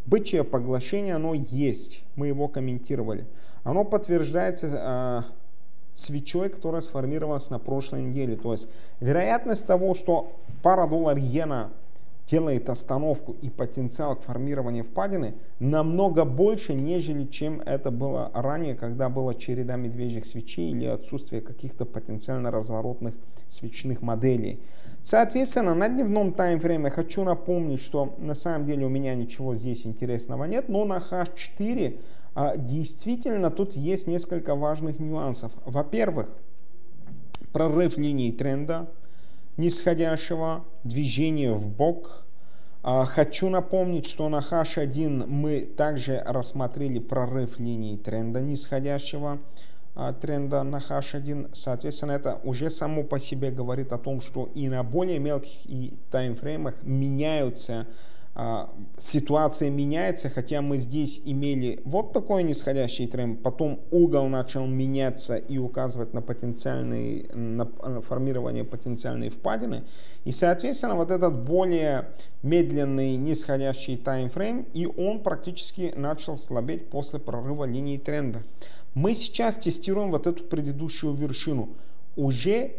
Бычье поглощение, оно есть, мы его комментировали. Оно подтверждается э, свечой, которая сформировалась на прошлой неделе. То есть вероятность того, что пара доллар-иена делает остановку и потенциал к формированию впадины намного больше, нежели чем это было ранее, когда была череда медвежьих свечей или отсутствие каких-то потенциально разворотных свечных моделей. Соответственно, на дневном таймфрейме хочу напомнить, что на самом деле у меня ничего здесь интересного нет, но на эйч четыре а, действительно тут есть несколько важных нюансов. Во-первых, прорыв линии тренда нисходящего, движение в бок. А, хочу напомнить, что на эйч один мы также рассмотрели прорыв линии тренда нисходящего. Тренда на эйч один, соответственно, это уже само по себе говорит о том, что и на более мелких и таймфреймах меняются, а, ситуация меняется, хотя мы здесь имели вот такой нисходящий тренд, потом угол начал меняться и указывать на потенциальный, на формирование потенциальной впадины, и, соответственно, вот этот более медленный нисходящий таймфрейм, и он практически начал слабеть после прорыва линии тренда. Мы сейчас тестируем вот эту предыдущую вершину. Уже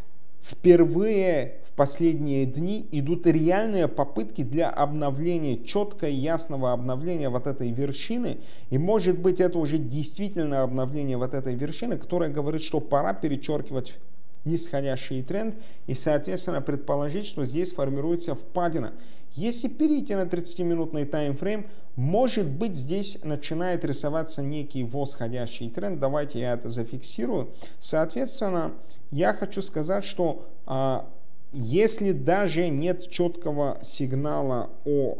впервые в последние дни идут реальные попытки для обновления, четкого и ясного обновления вот этой вершины. И может быть это уже действительно обновление вот этой вершины, которое говорит, что пора перечеркивать нисходящий тренд и, соответственно, предположить, что здесь формируется впадина. Если перейти на тридцатиминутный таймфрейм, может быть здесь начинает рисоваться некий восходящий тренд. Давайте я это зафиксирую. Соответственно, я хочу сказать, что а, если даже нет четкого сигнала о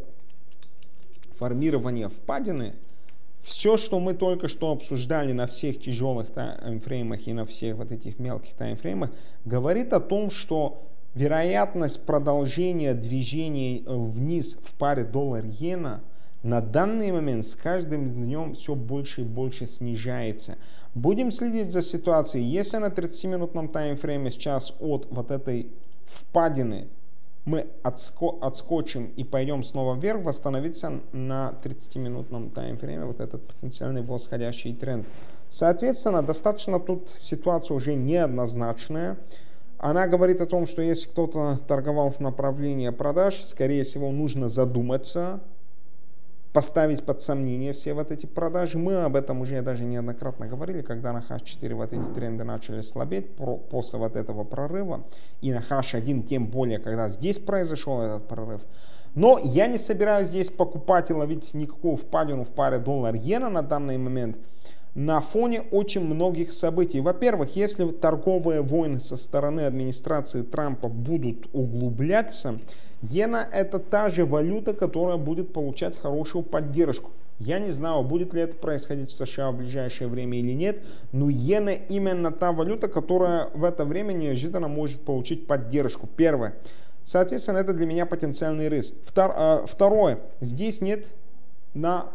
формировании впадины, все, что мы только что обсуждали на всех тяжелых таймфреймах и на всех вот этих мелких таймфреймах, говорит о том, что вероятность продолжения движения вниз в паре доллар-иена на данный момент с каждым днем все больше и больше снижается. Будем следить за ситуацией. Если на тридцатиминутном таймфрейме сейчас от вот этой впадины мы отско отскочим и пойдем снова вверх, восстановится на тридцатиминутном таймфрейме вот этот потенциальный восходящий тренд. Соответственно, достаточно тут ситуация уже неоднозначная. Она говорит о том, что если кто-то торговал в направлении продаж, скорее всего, нужно задуматься, поставить под сомнение все вот эти продажи. Мы об этом уже даже неоднократно говорили, когда на эйч четыре вот эти тренды начали слабеть про, после вот этого прорыва. И на эйч один тем более, когда здесь произошел этот прорыв. Но я не собираюсь здесь покупать и ловить никакую впадину в паре доллар-иена на данный момент. На фоне очень многих событий. Во-первых, если торговые войны со стороны администрации Трампа будут углубляться, иена это та же валюта, которая будет получать хорошую поддержку. Я не знаю, будет ли это происходить в США в ближайшее время или нет, но иена именно та валюта, которая в это время неожиданно может получить поддержку. Первое. Соответственно, это для меня потенциальный риск. Второе. Здесь нет на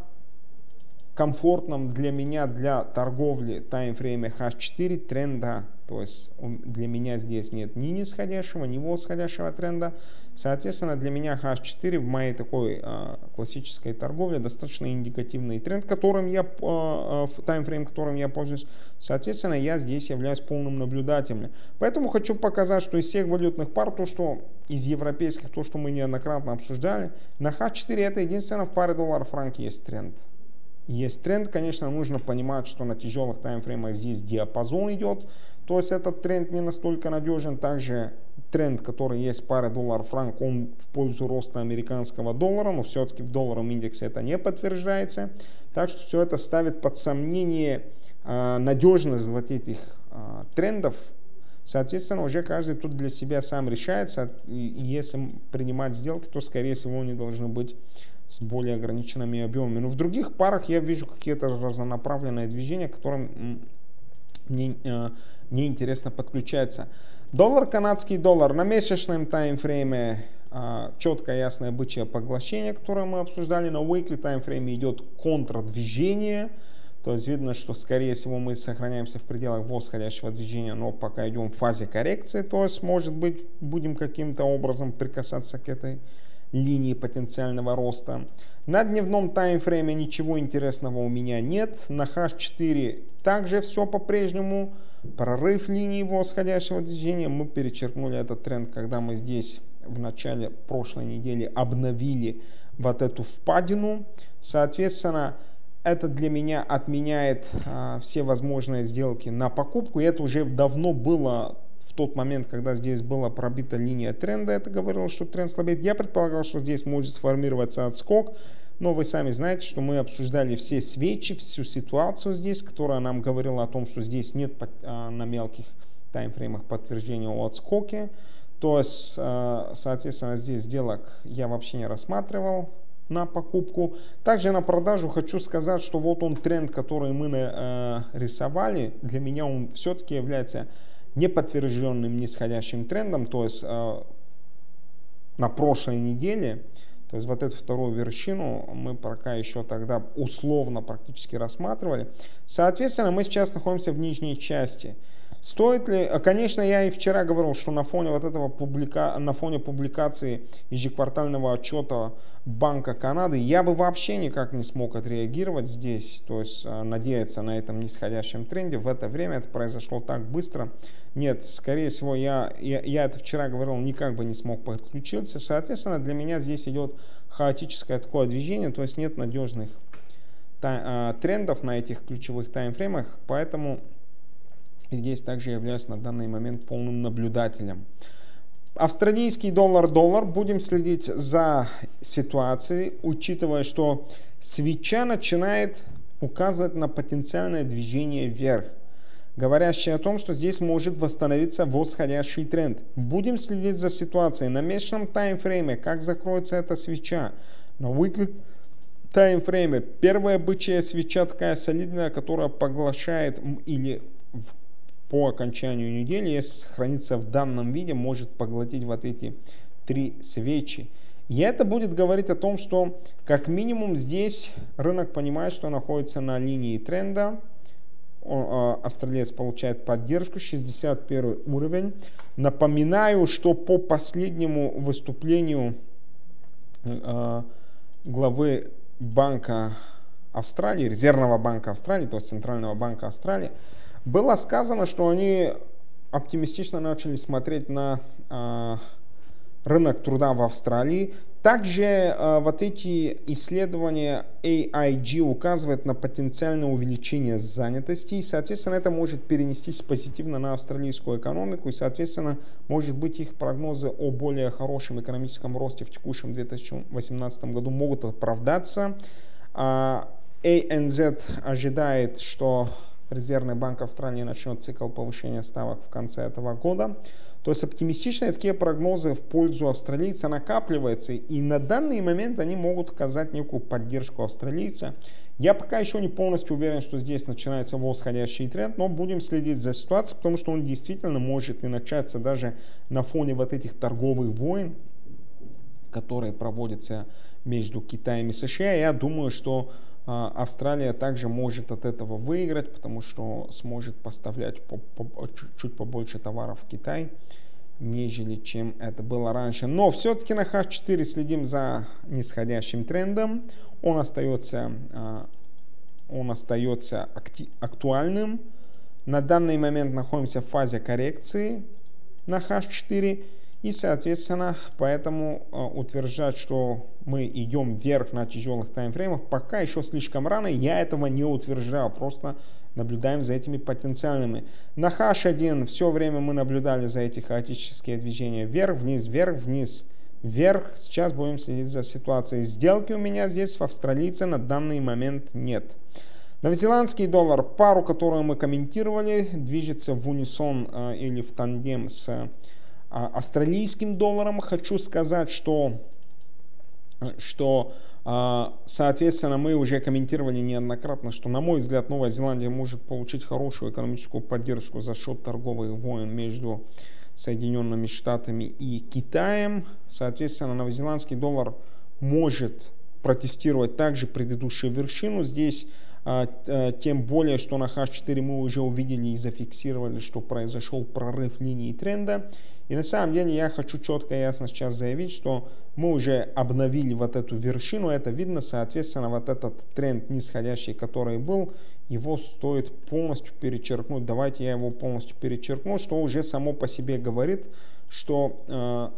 комфортном для меня, для торговли таймфрейме эйч четыре тренда. То есть для меня здесь нет ни нисходящего, ни восходящего тренда. Соответственно, для меня эйч четыре в моей такой э, классической торговле достаточно индикативный тренд, которым я, э, таймфрейм, которым я пользуюсь. Соответственно, я здесь являюсь полным наблюдателем. Поэтому хочу показать, что из всех валютных пар, то, что из европейских, то, что мы неоднократно обсуждали, на эйч четыре это единственное в паре доллар-франк есть тренд. Есть тренд, конечно, нужно понимать, что на тяжелых таймфреймах здесь диапазон идет, то есть этот тренд не настолько надежен. Также тренд, который есть в паре доллар-франк, он в пользу роста американского доллара, но все-таки в долларовом индексе это не подтверждается. Так что все это ставит под сомнение э, надежность вот этих э, трендов. Соответственно, уже каждый тут для себя сам решается, и если принимать сделки, то, скорее всего, они должны быть с более ограниченными объемами. Но в других парах я вижу какие-то разнонаправленные движения, к которым мне э, неинтересно подключаться. Доллар, канадский доллар на месячном таймфрейме э, четкое, ясное бычье поглощение, которое мы обсуждали. На weekly таймфрейме идет контрдвижение. То есть видно, что скорее всего мы сохраняемся в пределах восходящего движения, но пока идем в фазе коррекции. То есть может быть будем каким-то образом прикасаться к этой линии потенциального роста. На дневном таймфрейме ничего интересного у меня нет. На эйч четыре также все по-прежнему. Прорыв линии восходящего движения. Мы перечеркнули этот тренд, когда мы здесь в начале прошлой недели обновили вот эту впадину. Соответственно, это для меня отменяет а, все возможные сделки на покупку. И это уже давно было в тот момент, когда здесь была пробита линия тренда. Это говорило, что тренд слабеет. Я предполагал, что здесь может сформироваться отскок. Но вы сами знаете, что мы обсуждали все свечи, всю ситуацию здесь, которая нам говорила о том, что здесь нет а, на мелких таймфреймах подтверждения о отскоке. То есть, а, соответственно, здесь сделок я вообще не рассматривал на покупку. Также на продажу хочу сказать, что вот он тренд, который мы э, рисовали, для меня он все-таки является неподтвержденным нисходящим трендом. То есть э, на прошлой неделе, то есть вот эту вторую вершину мы пока еще тогда условно практически рассматривали. Соответственно, мы сейчас находимся в нижней части. Стоит ли, конечно, я и вчера говорил, что на фоне вот этого публика, на фоне публикации ежеквартального отчета Банка Канады я бы вообще никак не смог отреагировать здесь, то есть надеяться на этом нисходящем тренде. В это время это произошло так быстро. Нет, скорее всего, я, я, я это вчера говорил, никак бы не смог подключиться. Соответственно, для меня здесь идет хаотическое такое движение, то есть нет надежных трендов на этих ключевых таймфреймах, поэтому здесь также являюсь на данный момент полным наблюдателем. Австралийский доллар-доллар. Будем следить за ситуацией, учитывая, что свеча начинает указывать на потенциальное движение вверх, говорящее о том, что здесь может восстановиться восходящий тренд. Будем следить за ситуацией на месячном таймфрейме, как закроется эта свеча. На weekly таймфрейме первая бычья свеча такая солидная, которая поглощает или в по окончанию недели, если сохранится в данном виде, может поглотить вот эти три свечи. И это будет говорить о том, что как минимум здесь рынок понимает, что находится на линии тренда. Австралиец получает поддержку, шестьдесят первый уровень. Напоминаю, что по последнему выступлению главы Банка Австралии, Резервного банка Австралии, то есть Центрального банка Австралии, было сказано, что они оптимистично начали смотреть на э, рынок труда в Австралии. Также э, вот эти исследования эй ай джи указывают на потенциальное увеличение занятости. И, соответственно, это может перенестись позитивно на австралийскую экономику. И, соответственно, может быть, их прогнозы о более хорошем экономическом росте в текущем две тысячи восемнадцатом году могут оправдаться. эй эн зет ожидает, что Резервный банк Австралии начнет цикл повышения ставок в конце этого года. То есть оптимистичные такие прогнозы в пользу австралийца накапливаются. И на данный момент они могут оказать некую поддержку австралийца. Я пока еще не полностью уверен, что здесь начинается восходящий тренд, но будем следить за ситуацией, потому что он действительно может и начаться даже на фоне вот этих торговых войн, которые проводятся между Китаем и США. Я думаю, что Австралия также может от этого выиграть, потому что сможет поставлять по, по, чуть побольше товаров в Китай, нежели чем это было раньше. Но все-таки на эйч четыре следим за нисходящим трендом. Он остается, он остается актуальным. На данный момент находимся в фазе коррекции на эйч четыре. И, соответственно, поэтому э, утверждать, что мы идем вверх на тяжелых таймфреймах, пока еще слишком рано. Я этого не утверждаю, просто наблюдаем за этими потенциальными. На эйч один все время мы наблюдали за эти хаотические движения вверх, вниз, вверх, вниз, вверх. Сейчас будем следить за ситуацией. Сделки у меня здесь в австралийце на данный момент нет. Новозеландский доллар, пару, которую мы комментировали, движется в унисон э, или в тандем с австралийским долларом. Хочу сказать, что, что соответственно, мы уже комментировали неоднократно, что, на мой взгляд, Новая Зеландия может получить хорошую экономическую поддержку за счет торговых войн между Соединенными Штатами и Китаем. Соответственно, новозеландский доллар может протестировать также предыдущую вершину. Здесь Тем более, что на хаш четыре мы уже увидели и зафиксировали, что произошел прорыв линии тренда. И на самом деле я хочу четко и ясно сейчас заявить, что мы уже обновили вот эту вершину. Это видно, соответственно, вот этот тренд нисходящий, который был, его стоит полностью перечеркнуть. Давайте я его полностью перечеркну, что уже само по себе говорит, что э,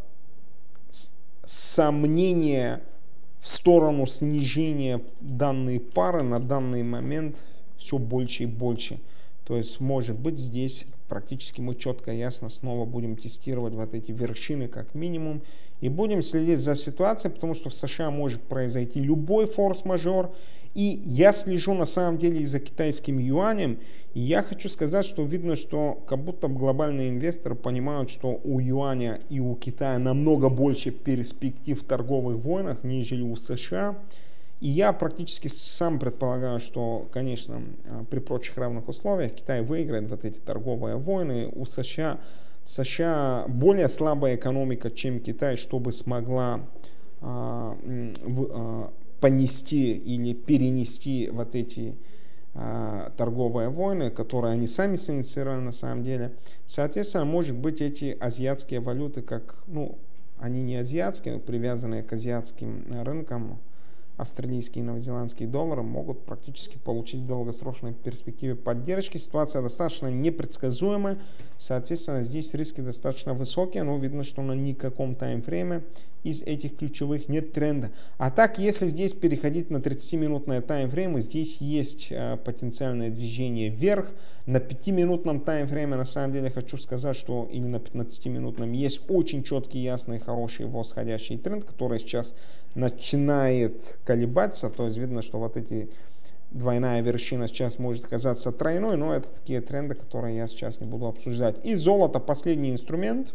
сомнение в сторону снижения данной пары на данный момент все больше и больше. То есть, может быть, здесь практически мы четко и ясно снова будем тестировать вот эти вершины как минимум. И будем следить за ситуацией, потому что в США может произойти любой форс-мажор. И я слежу на самом деле и за китайским юанем. И я хочу сказать, что видно, что как будто глобальные инвесторы понимают, что у юаня и у Китая намного больше перспектив в торговых войнах, нежели у США. И я практически сам предполагаю, что, конечно, при прочих равных условиях Китай выиграет вот эти торговые войны. У США, США более слабая экономика, чем Китай, чтобы смогла а, в, а, понести или перенести вот эти а, торговые войны, которые они сами синициировали на самом деле. Соответственно, может быть, эти азиатские валюты, как, ну, они не азиатские, привязанные к азиатским рынкам, австралийские и новозеландские доллары могут практически получить в долгосрочной перспективе поддержки. Ситуация достаточно непредсказуемая, соответственно, здесь риски достаточно высокие, но видно, что на никаком таймфрейме из этих ключевых нет тренда. А так, если здесь переходить на тридцатиминутные таймфреймы, здесь есть э, потенциальное движение вверх. На пятиминутном таймфрейме, на самом деле, хочу сказать, что или на пятнадцатиминутном есть очень четкий, ясный, хороший восходящий тренд, который сейчас начинает колебаться. То есть видно, что вот эти двойная вершина сейчас может казаться тройной, но это такие тренды, которые я сейчас не буду обсуждать. И золото, последний инструмент.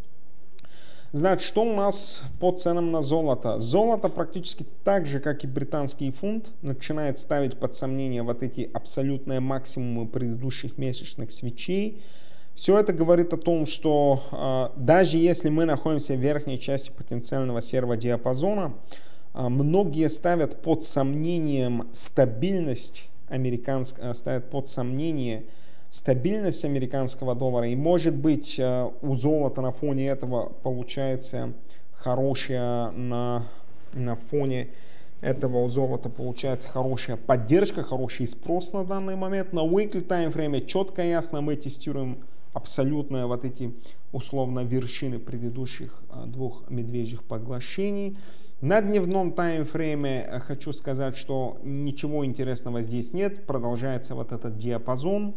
Значит, что у нас по ценам на золото? Золото практически так же, как и британский фунт, начинает ставить под сомнение вот эти абсолютные максимумы предыдущих месячных свечей. Все это говорит о том, что э, даже если мы находимся в верхней части потенциального серого диапазона, э, многие ставят под сомнением стабильность американского, ставят под сомнение стабильность американского доллара. И может быть э, у золота на фоне этого получается хорошая на, на фоне этого у золота получается хорошая поддержка, хороший спрос на данный момент. На weekly таймфрейме четко и ясно мы тестируем абсолютно вот эти условно вершины предыдущих двух медвежьих поглощений. На дневном таймфрейме хочу сказать, что ничего интересного здесь нет. Продолжается вот этот диапазон.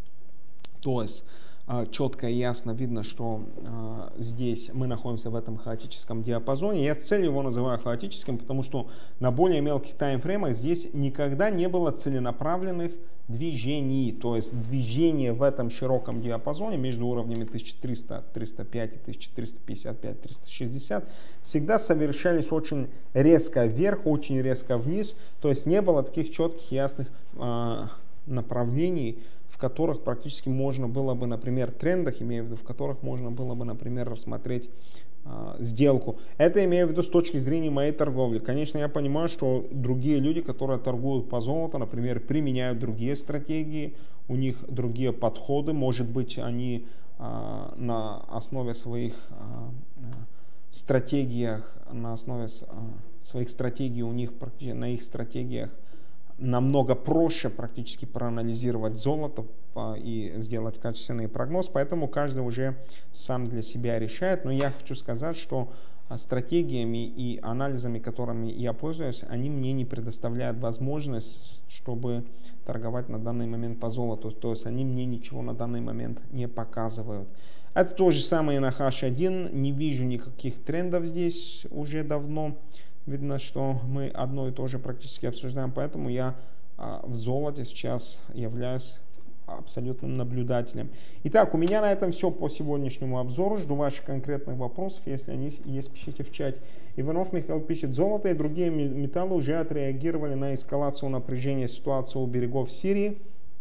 То есть четко и ясно видно, что э, здесь мы находимся в этом хаотическом диапазоне. Я с целью его называю хаотическим, потому что на более мелких таймфреймах здесь никогда не было целенаправленных движений. То есть движение в этом широком диапазоне между уровнями тысяча триста — триста пять и тысяча триста пятьдесят пять — триста шестьдесят всегда совершались очень резко вверх, очень резко вниз. То есть не было таких четких ясных э, направлений, в которых практически можно было бы, например, трендах, имею в виду, в которых можно было бы, например, рассмотреть э, сделку. Это имею в виду с точки зрения моей торговли. Конечно, я понимаю, что другие люди, которые торгуют по золоту, например, применяют другие стратегии, у них другие подходы. Может быть, они э, на основе своих э, стратегиях, на основе э, своих стратегий у них, на их стратегиях намного проще практически проанализировать золото и сделать качественный прогноз, поэтому каждый уже сам для себя решает. Но я хочу сказать, что стратегиями и анализами, которыми я пользуюсь, они мне не предоставляют возможность, чтобы торговать на данный момент по золоту. То есть они мне ничего на данный момент не показывают. Это то же самое на хаш один. Не вижу никаких трендов здесь уже давно. Видно, что мы одно и то же практически обсуждаем, поэтому я а, в золоте сейчас являюсь абсолютным наблюдателем. Итак, у меня на этом все по сегодняшнему обзору. Жду ваших конкретных вопросов. Если они есть, пишите в чате. Иванов Михаил пишет: золото и другие металлы уже отреагировали на эскалацию напряжения ситуации у берегов Сирии.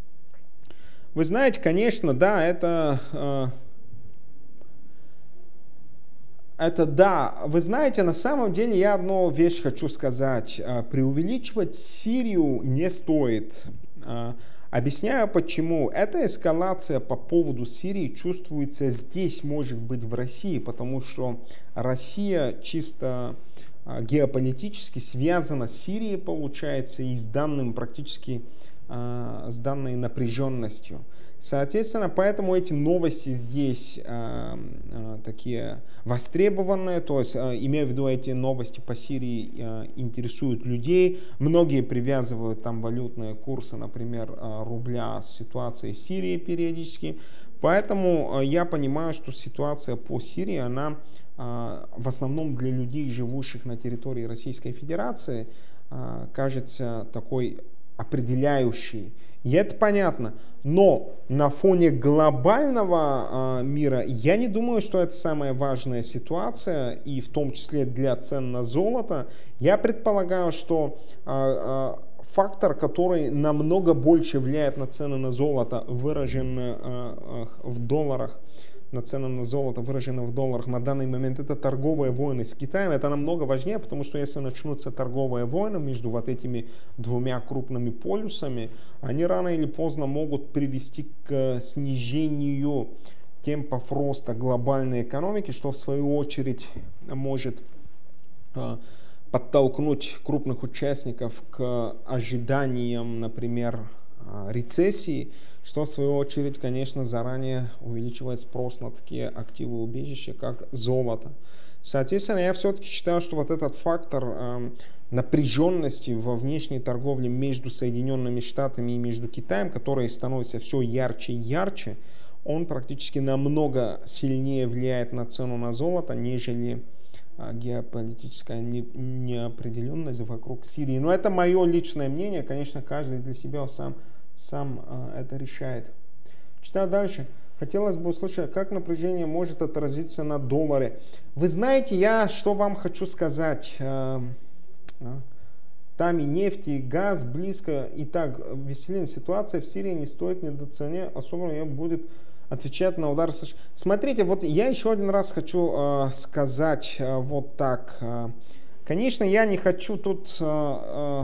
Вы знаете, конечно, да, это... Э, Это да. Вы знаете, на самом деле я одну вещь хочу сказать. Преувеличивать Сирию не стоит. Объясняю почему. Эта эскалация по поводу Сирии чувствуется здесь, может быть, в России, потому что Россия чисто геополитически связана с Сирией, получается, и с данным практически с данной напряженностью. Соответственно, поэтому эти новости здесь э, э, такие востребованные, то есть, э, имею в виду, эти новости по Сирии э, интересуют людей. Многие привязывают там валютные курсы, например, э, рубля с ситуацией в Сирии периодически. Поэтому э, я понимаю, что ситуация по Сирии, она э, в основном для людей, живущих на территории Российской Федерации, э, кажется такой определяющей. И это понятно. Но на фоне глобального э, мира я не думаю, что это самая важная ситуация, и в том числе для цен на золото. Я предполагаю, что э, э, фактор, который намного больше влияет на цены на золото, выраженные э, э, в долларах, на цены на золото, выраженные в долларах на данный момент, это торговые войны с Китаем. Это намного важнее, потому что если начнутся торговые войны между вот этими двумя крупными полюсами, они рано или поздно могут привести к снижению темпов роста глобальной экономики, что в свою очередь может подтолкнуть крупных участников к ожиданиям, например, рецессии, что в свою очередь, конечно, заранее увеличивает спрос на такие активы убежища, как золото. Соответственно, я все-таки считаю, что вот этот фактор э, напряженности во внешней торговле между Соединенными Штатами и между Китаем, который становится все ярче и ярче, он практически намного сильнее влияет на цену на золото, нежели э, геополитическая не, неопределенность вокруг Сирии. Но это мое личное мнение, конечно, каждый для себя сам сам э, это решает. Читаю дальше. Хотелось бы услышать, как напряжение может отразиться на долларе. Вы знаете, я что вам хочу сказать. Э, э, там и нефть, и газ близко. Итак, веселин, ситуация в Сирии не стоит недооценения. Особенно ее будет отвечать на удар США. Смотрите, вот я еще один раз хочу э, сказать э, вот так. Э, конечно, я не хочу тут... Э, э,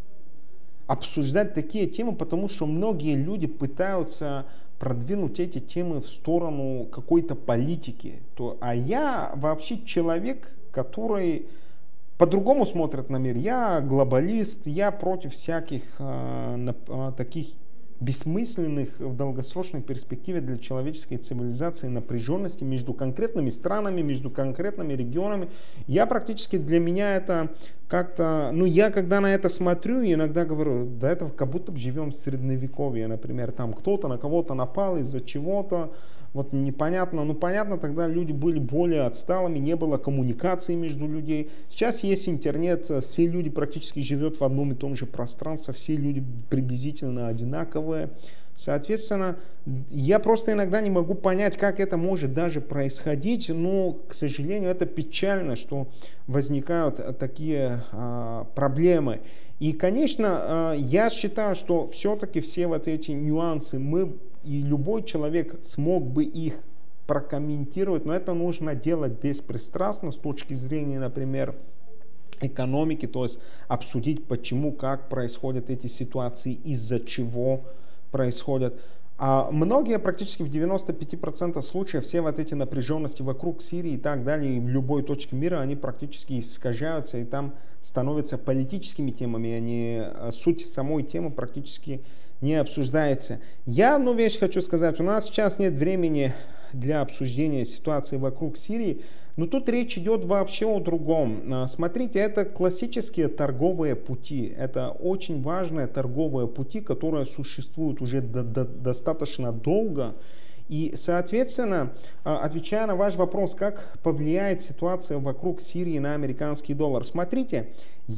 обсуждать такие темы, потому что многие люди пытаются продвинуть эти темы в сторону какой-то политики. То, а я вообще человек, который по-другому смотрит на мир. Я глобалист, я против всяких э, э, таких бессмысленных в долгосрочной перспективе для человеческой цивилизации напряженности между конкретными странами, между конкретными регионами. Я практически, для меня это как-то, ну я когда на это смотрю, иногда говорю, до этого как будто бы живем в средневековье, например, там кто-то на кого-то напал из-за чего-то, вот непонятно, ну понятно, тогда люди были более отсталыми, не было коммуникации между людьми. Сейчас есть интернет, все люди практически живут в одном и том же пространстве, все люди приблизительно одинаковые. Соответственно, я просто иногда не могу понять, как это может даже происходить, но, к сожалению, это печально, что возникают такие а, проблемы. И, конечно, а, я считаю, что все-таки все вот эти нюансы мы и любой человек смог бы их прокомментировать, но это нужно делать беспристрастно с точки зрения, например, экономики, то есть обсудить, почему, как происходят эти ситуации, из-за чего происходят. А многие, практически в девяноста пяти процентах случаев, все вот эти напряженности вокруг Сирии и так далее, в любой точке мира, они практически искажаются и там становятся политическими темами, они, суть самой темы практически не обсуждается. Я одну вещь хочу сказать. У нас сейчас нет времени для обсуждения ситуации вокруг Сирии, но тут речь идет вообще о другом. Смотрите, это классические торговые пути. Это очень важные торговые пути, которые существуют уже до, до, достаточно долго. И, соответственно, отвечая на ваш вопрос, как повлияет ситуация вокруг Сирии на американский доллар. Смотрите,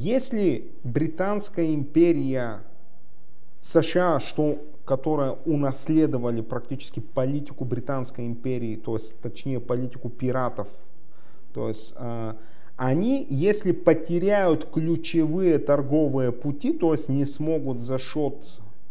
если Британская империя, США, что, которые унаследовали практически политику Британской империи, то есть, точнее, политику пиратов, то есть, э, они, если потеряют ключевые торговые пути, то есть не смогут за счет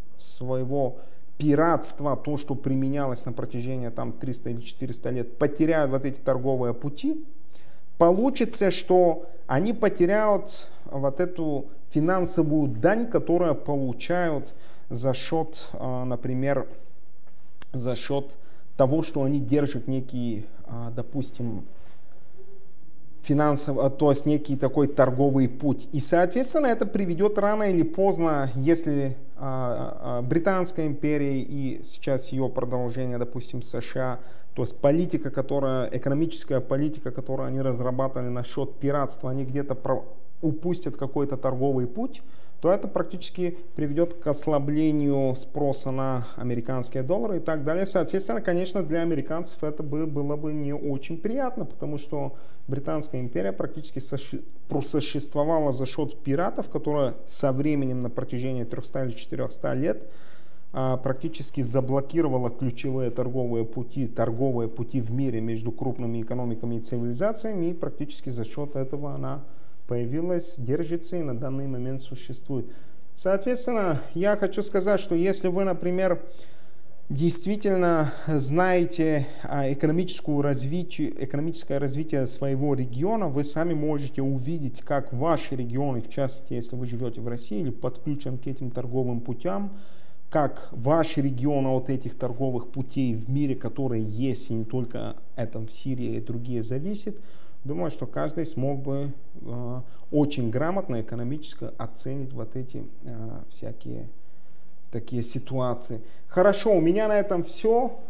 своего пиратства, то, что применялось на протяжении там триста или четыреста лет, потеряют вот эти торговые пути, получится, что они потеряют вот эту финансовую дань, которую получают за счет, например, за счет того, что они держат некий, допустим, финансовый, то есть некий такой торговый путь. И, соответственно, это приведет рано или поздно, если Британская империя и сейчас ее продолжение, допустим, США, то есть политика, которая, экономическая политика, которую они разрабатывали насчет пиратства, они где-то упустят какой-то торговый путь, то это практически приведет к ослаблению спроса на американские доллары и так далее. Соответственно, конечно, для американцев это бы, было бы не очень приятно, потому что Британская империя практически просуществовала за счет пиратов, которая со временем на протяжении трёхсот или четырёхсот лет а, практически заблокировала ключевые торговые пути, торговые пути в мире между крупными экономиками и цивилизациями, и практически за счет этого она появилась, держится и на данный момент существует. Соответственно, я хочу сказать, что если вы, например, действительно знаете экономическую развитие, экономическое развитие своего региона, вы сами можете увидеть, как ваши регионы, в частности, если вы живете в России или подключен к этим торговым путям, как ваш регион от этих торговых путей в мире, которые есть, и не только это в Сирии и другие, зависит. Думаю, что каждый смог бы э, очень грамотно экономически оценить вот эти э, всякие такие ситуации. Хорошо, у меня на этом все.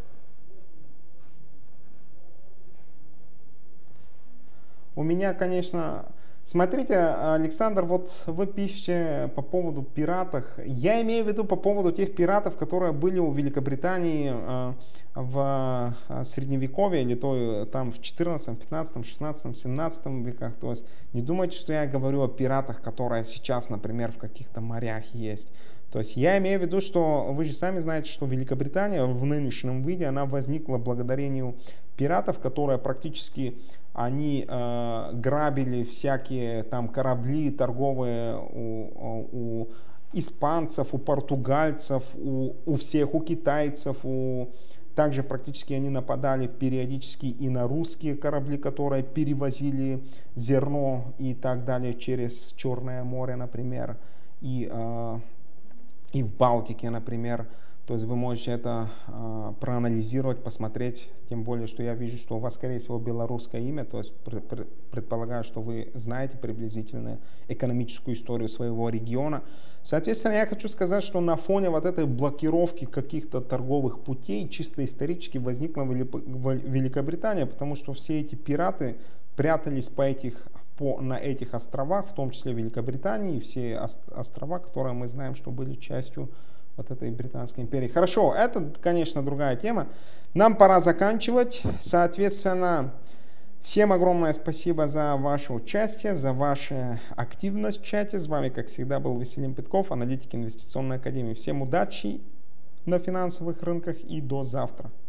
У меня, конечно... Смотрите, Александр, вот вы пишете по поводу пиратов. Я имею в виду по поводу тех пиратов, которые были у Великобритании э, в Средневековье, или то там в четырнадцатом, пятнадцатом, шестнадцатом, семнадцатом веках. То есть не думайте, что я говорю о пиратах, которые сейчас, например, в каких-то морях есть. То есть я имею в виду, что вы же сами знаете, что Великобритания в нынешнем виде, она возникла благодарению пиратов, которые практически они э, грабили всякие там корабли торговые у, у испанцев, у португальцев, у, у всех, у китайцев, у... также практически они нападали периодически и на русские корабли, которые перевозили зерно и так далее через Черное море, например, и э, и в Балтике, например. То есть вы можете это э, проанализировать, посмотреть, тем более, что я вижу, что у вас, скорее всего, белорусское имя, то есть пр пр предполагаю, что вы знаете приблизительно экономическую историю своего региона. Соответственно, я хочу сказать, что на фоне вот этой блокировки каких-то торговых путей чисто исторически возникла Великобритания, потому что все эти пираты прятались по этих По, на этих островах, в том числе Великобритании, и все острова, которые мы знаем, что были частью вот этой Британской империи. Хорошо, это, конечно, другая тема. Нам пора заканчивать. Соответственно, всем огромное спасибо за ваше участие, за вашу активность в чате. С вами, как всегда, был Василий Петков, аналитик Инвестиционной академии. Всем удачи на финансовых рынках и до завтра.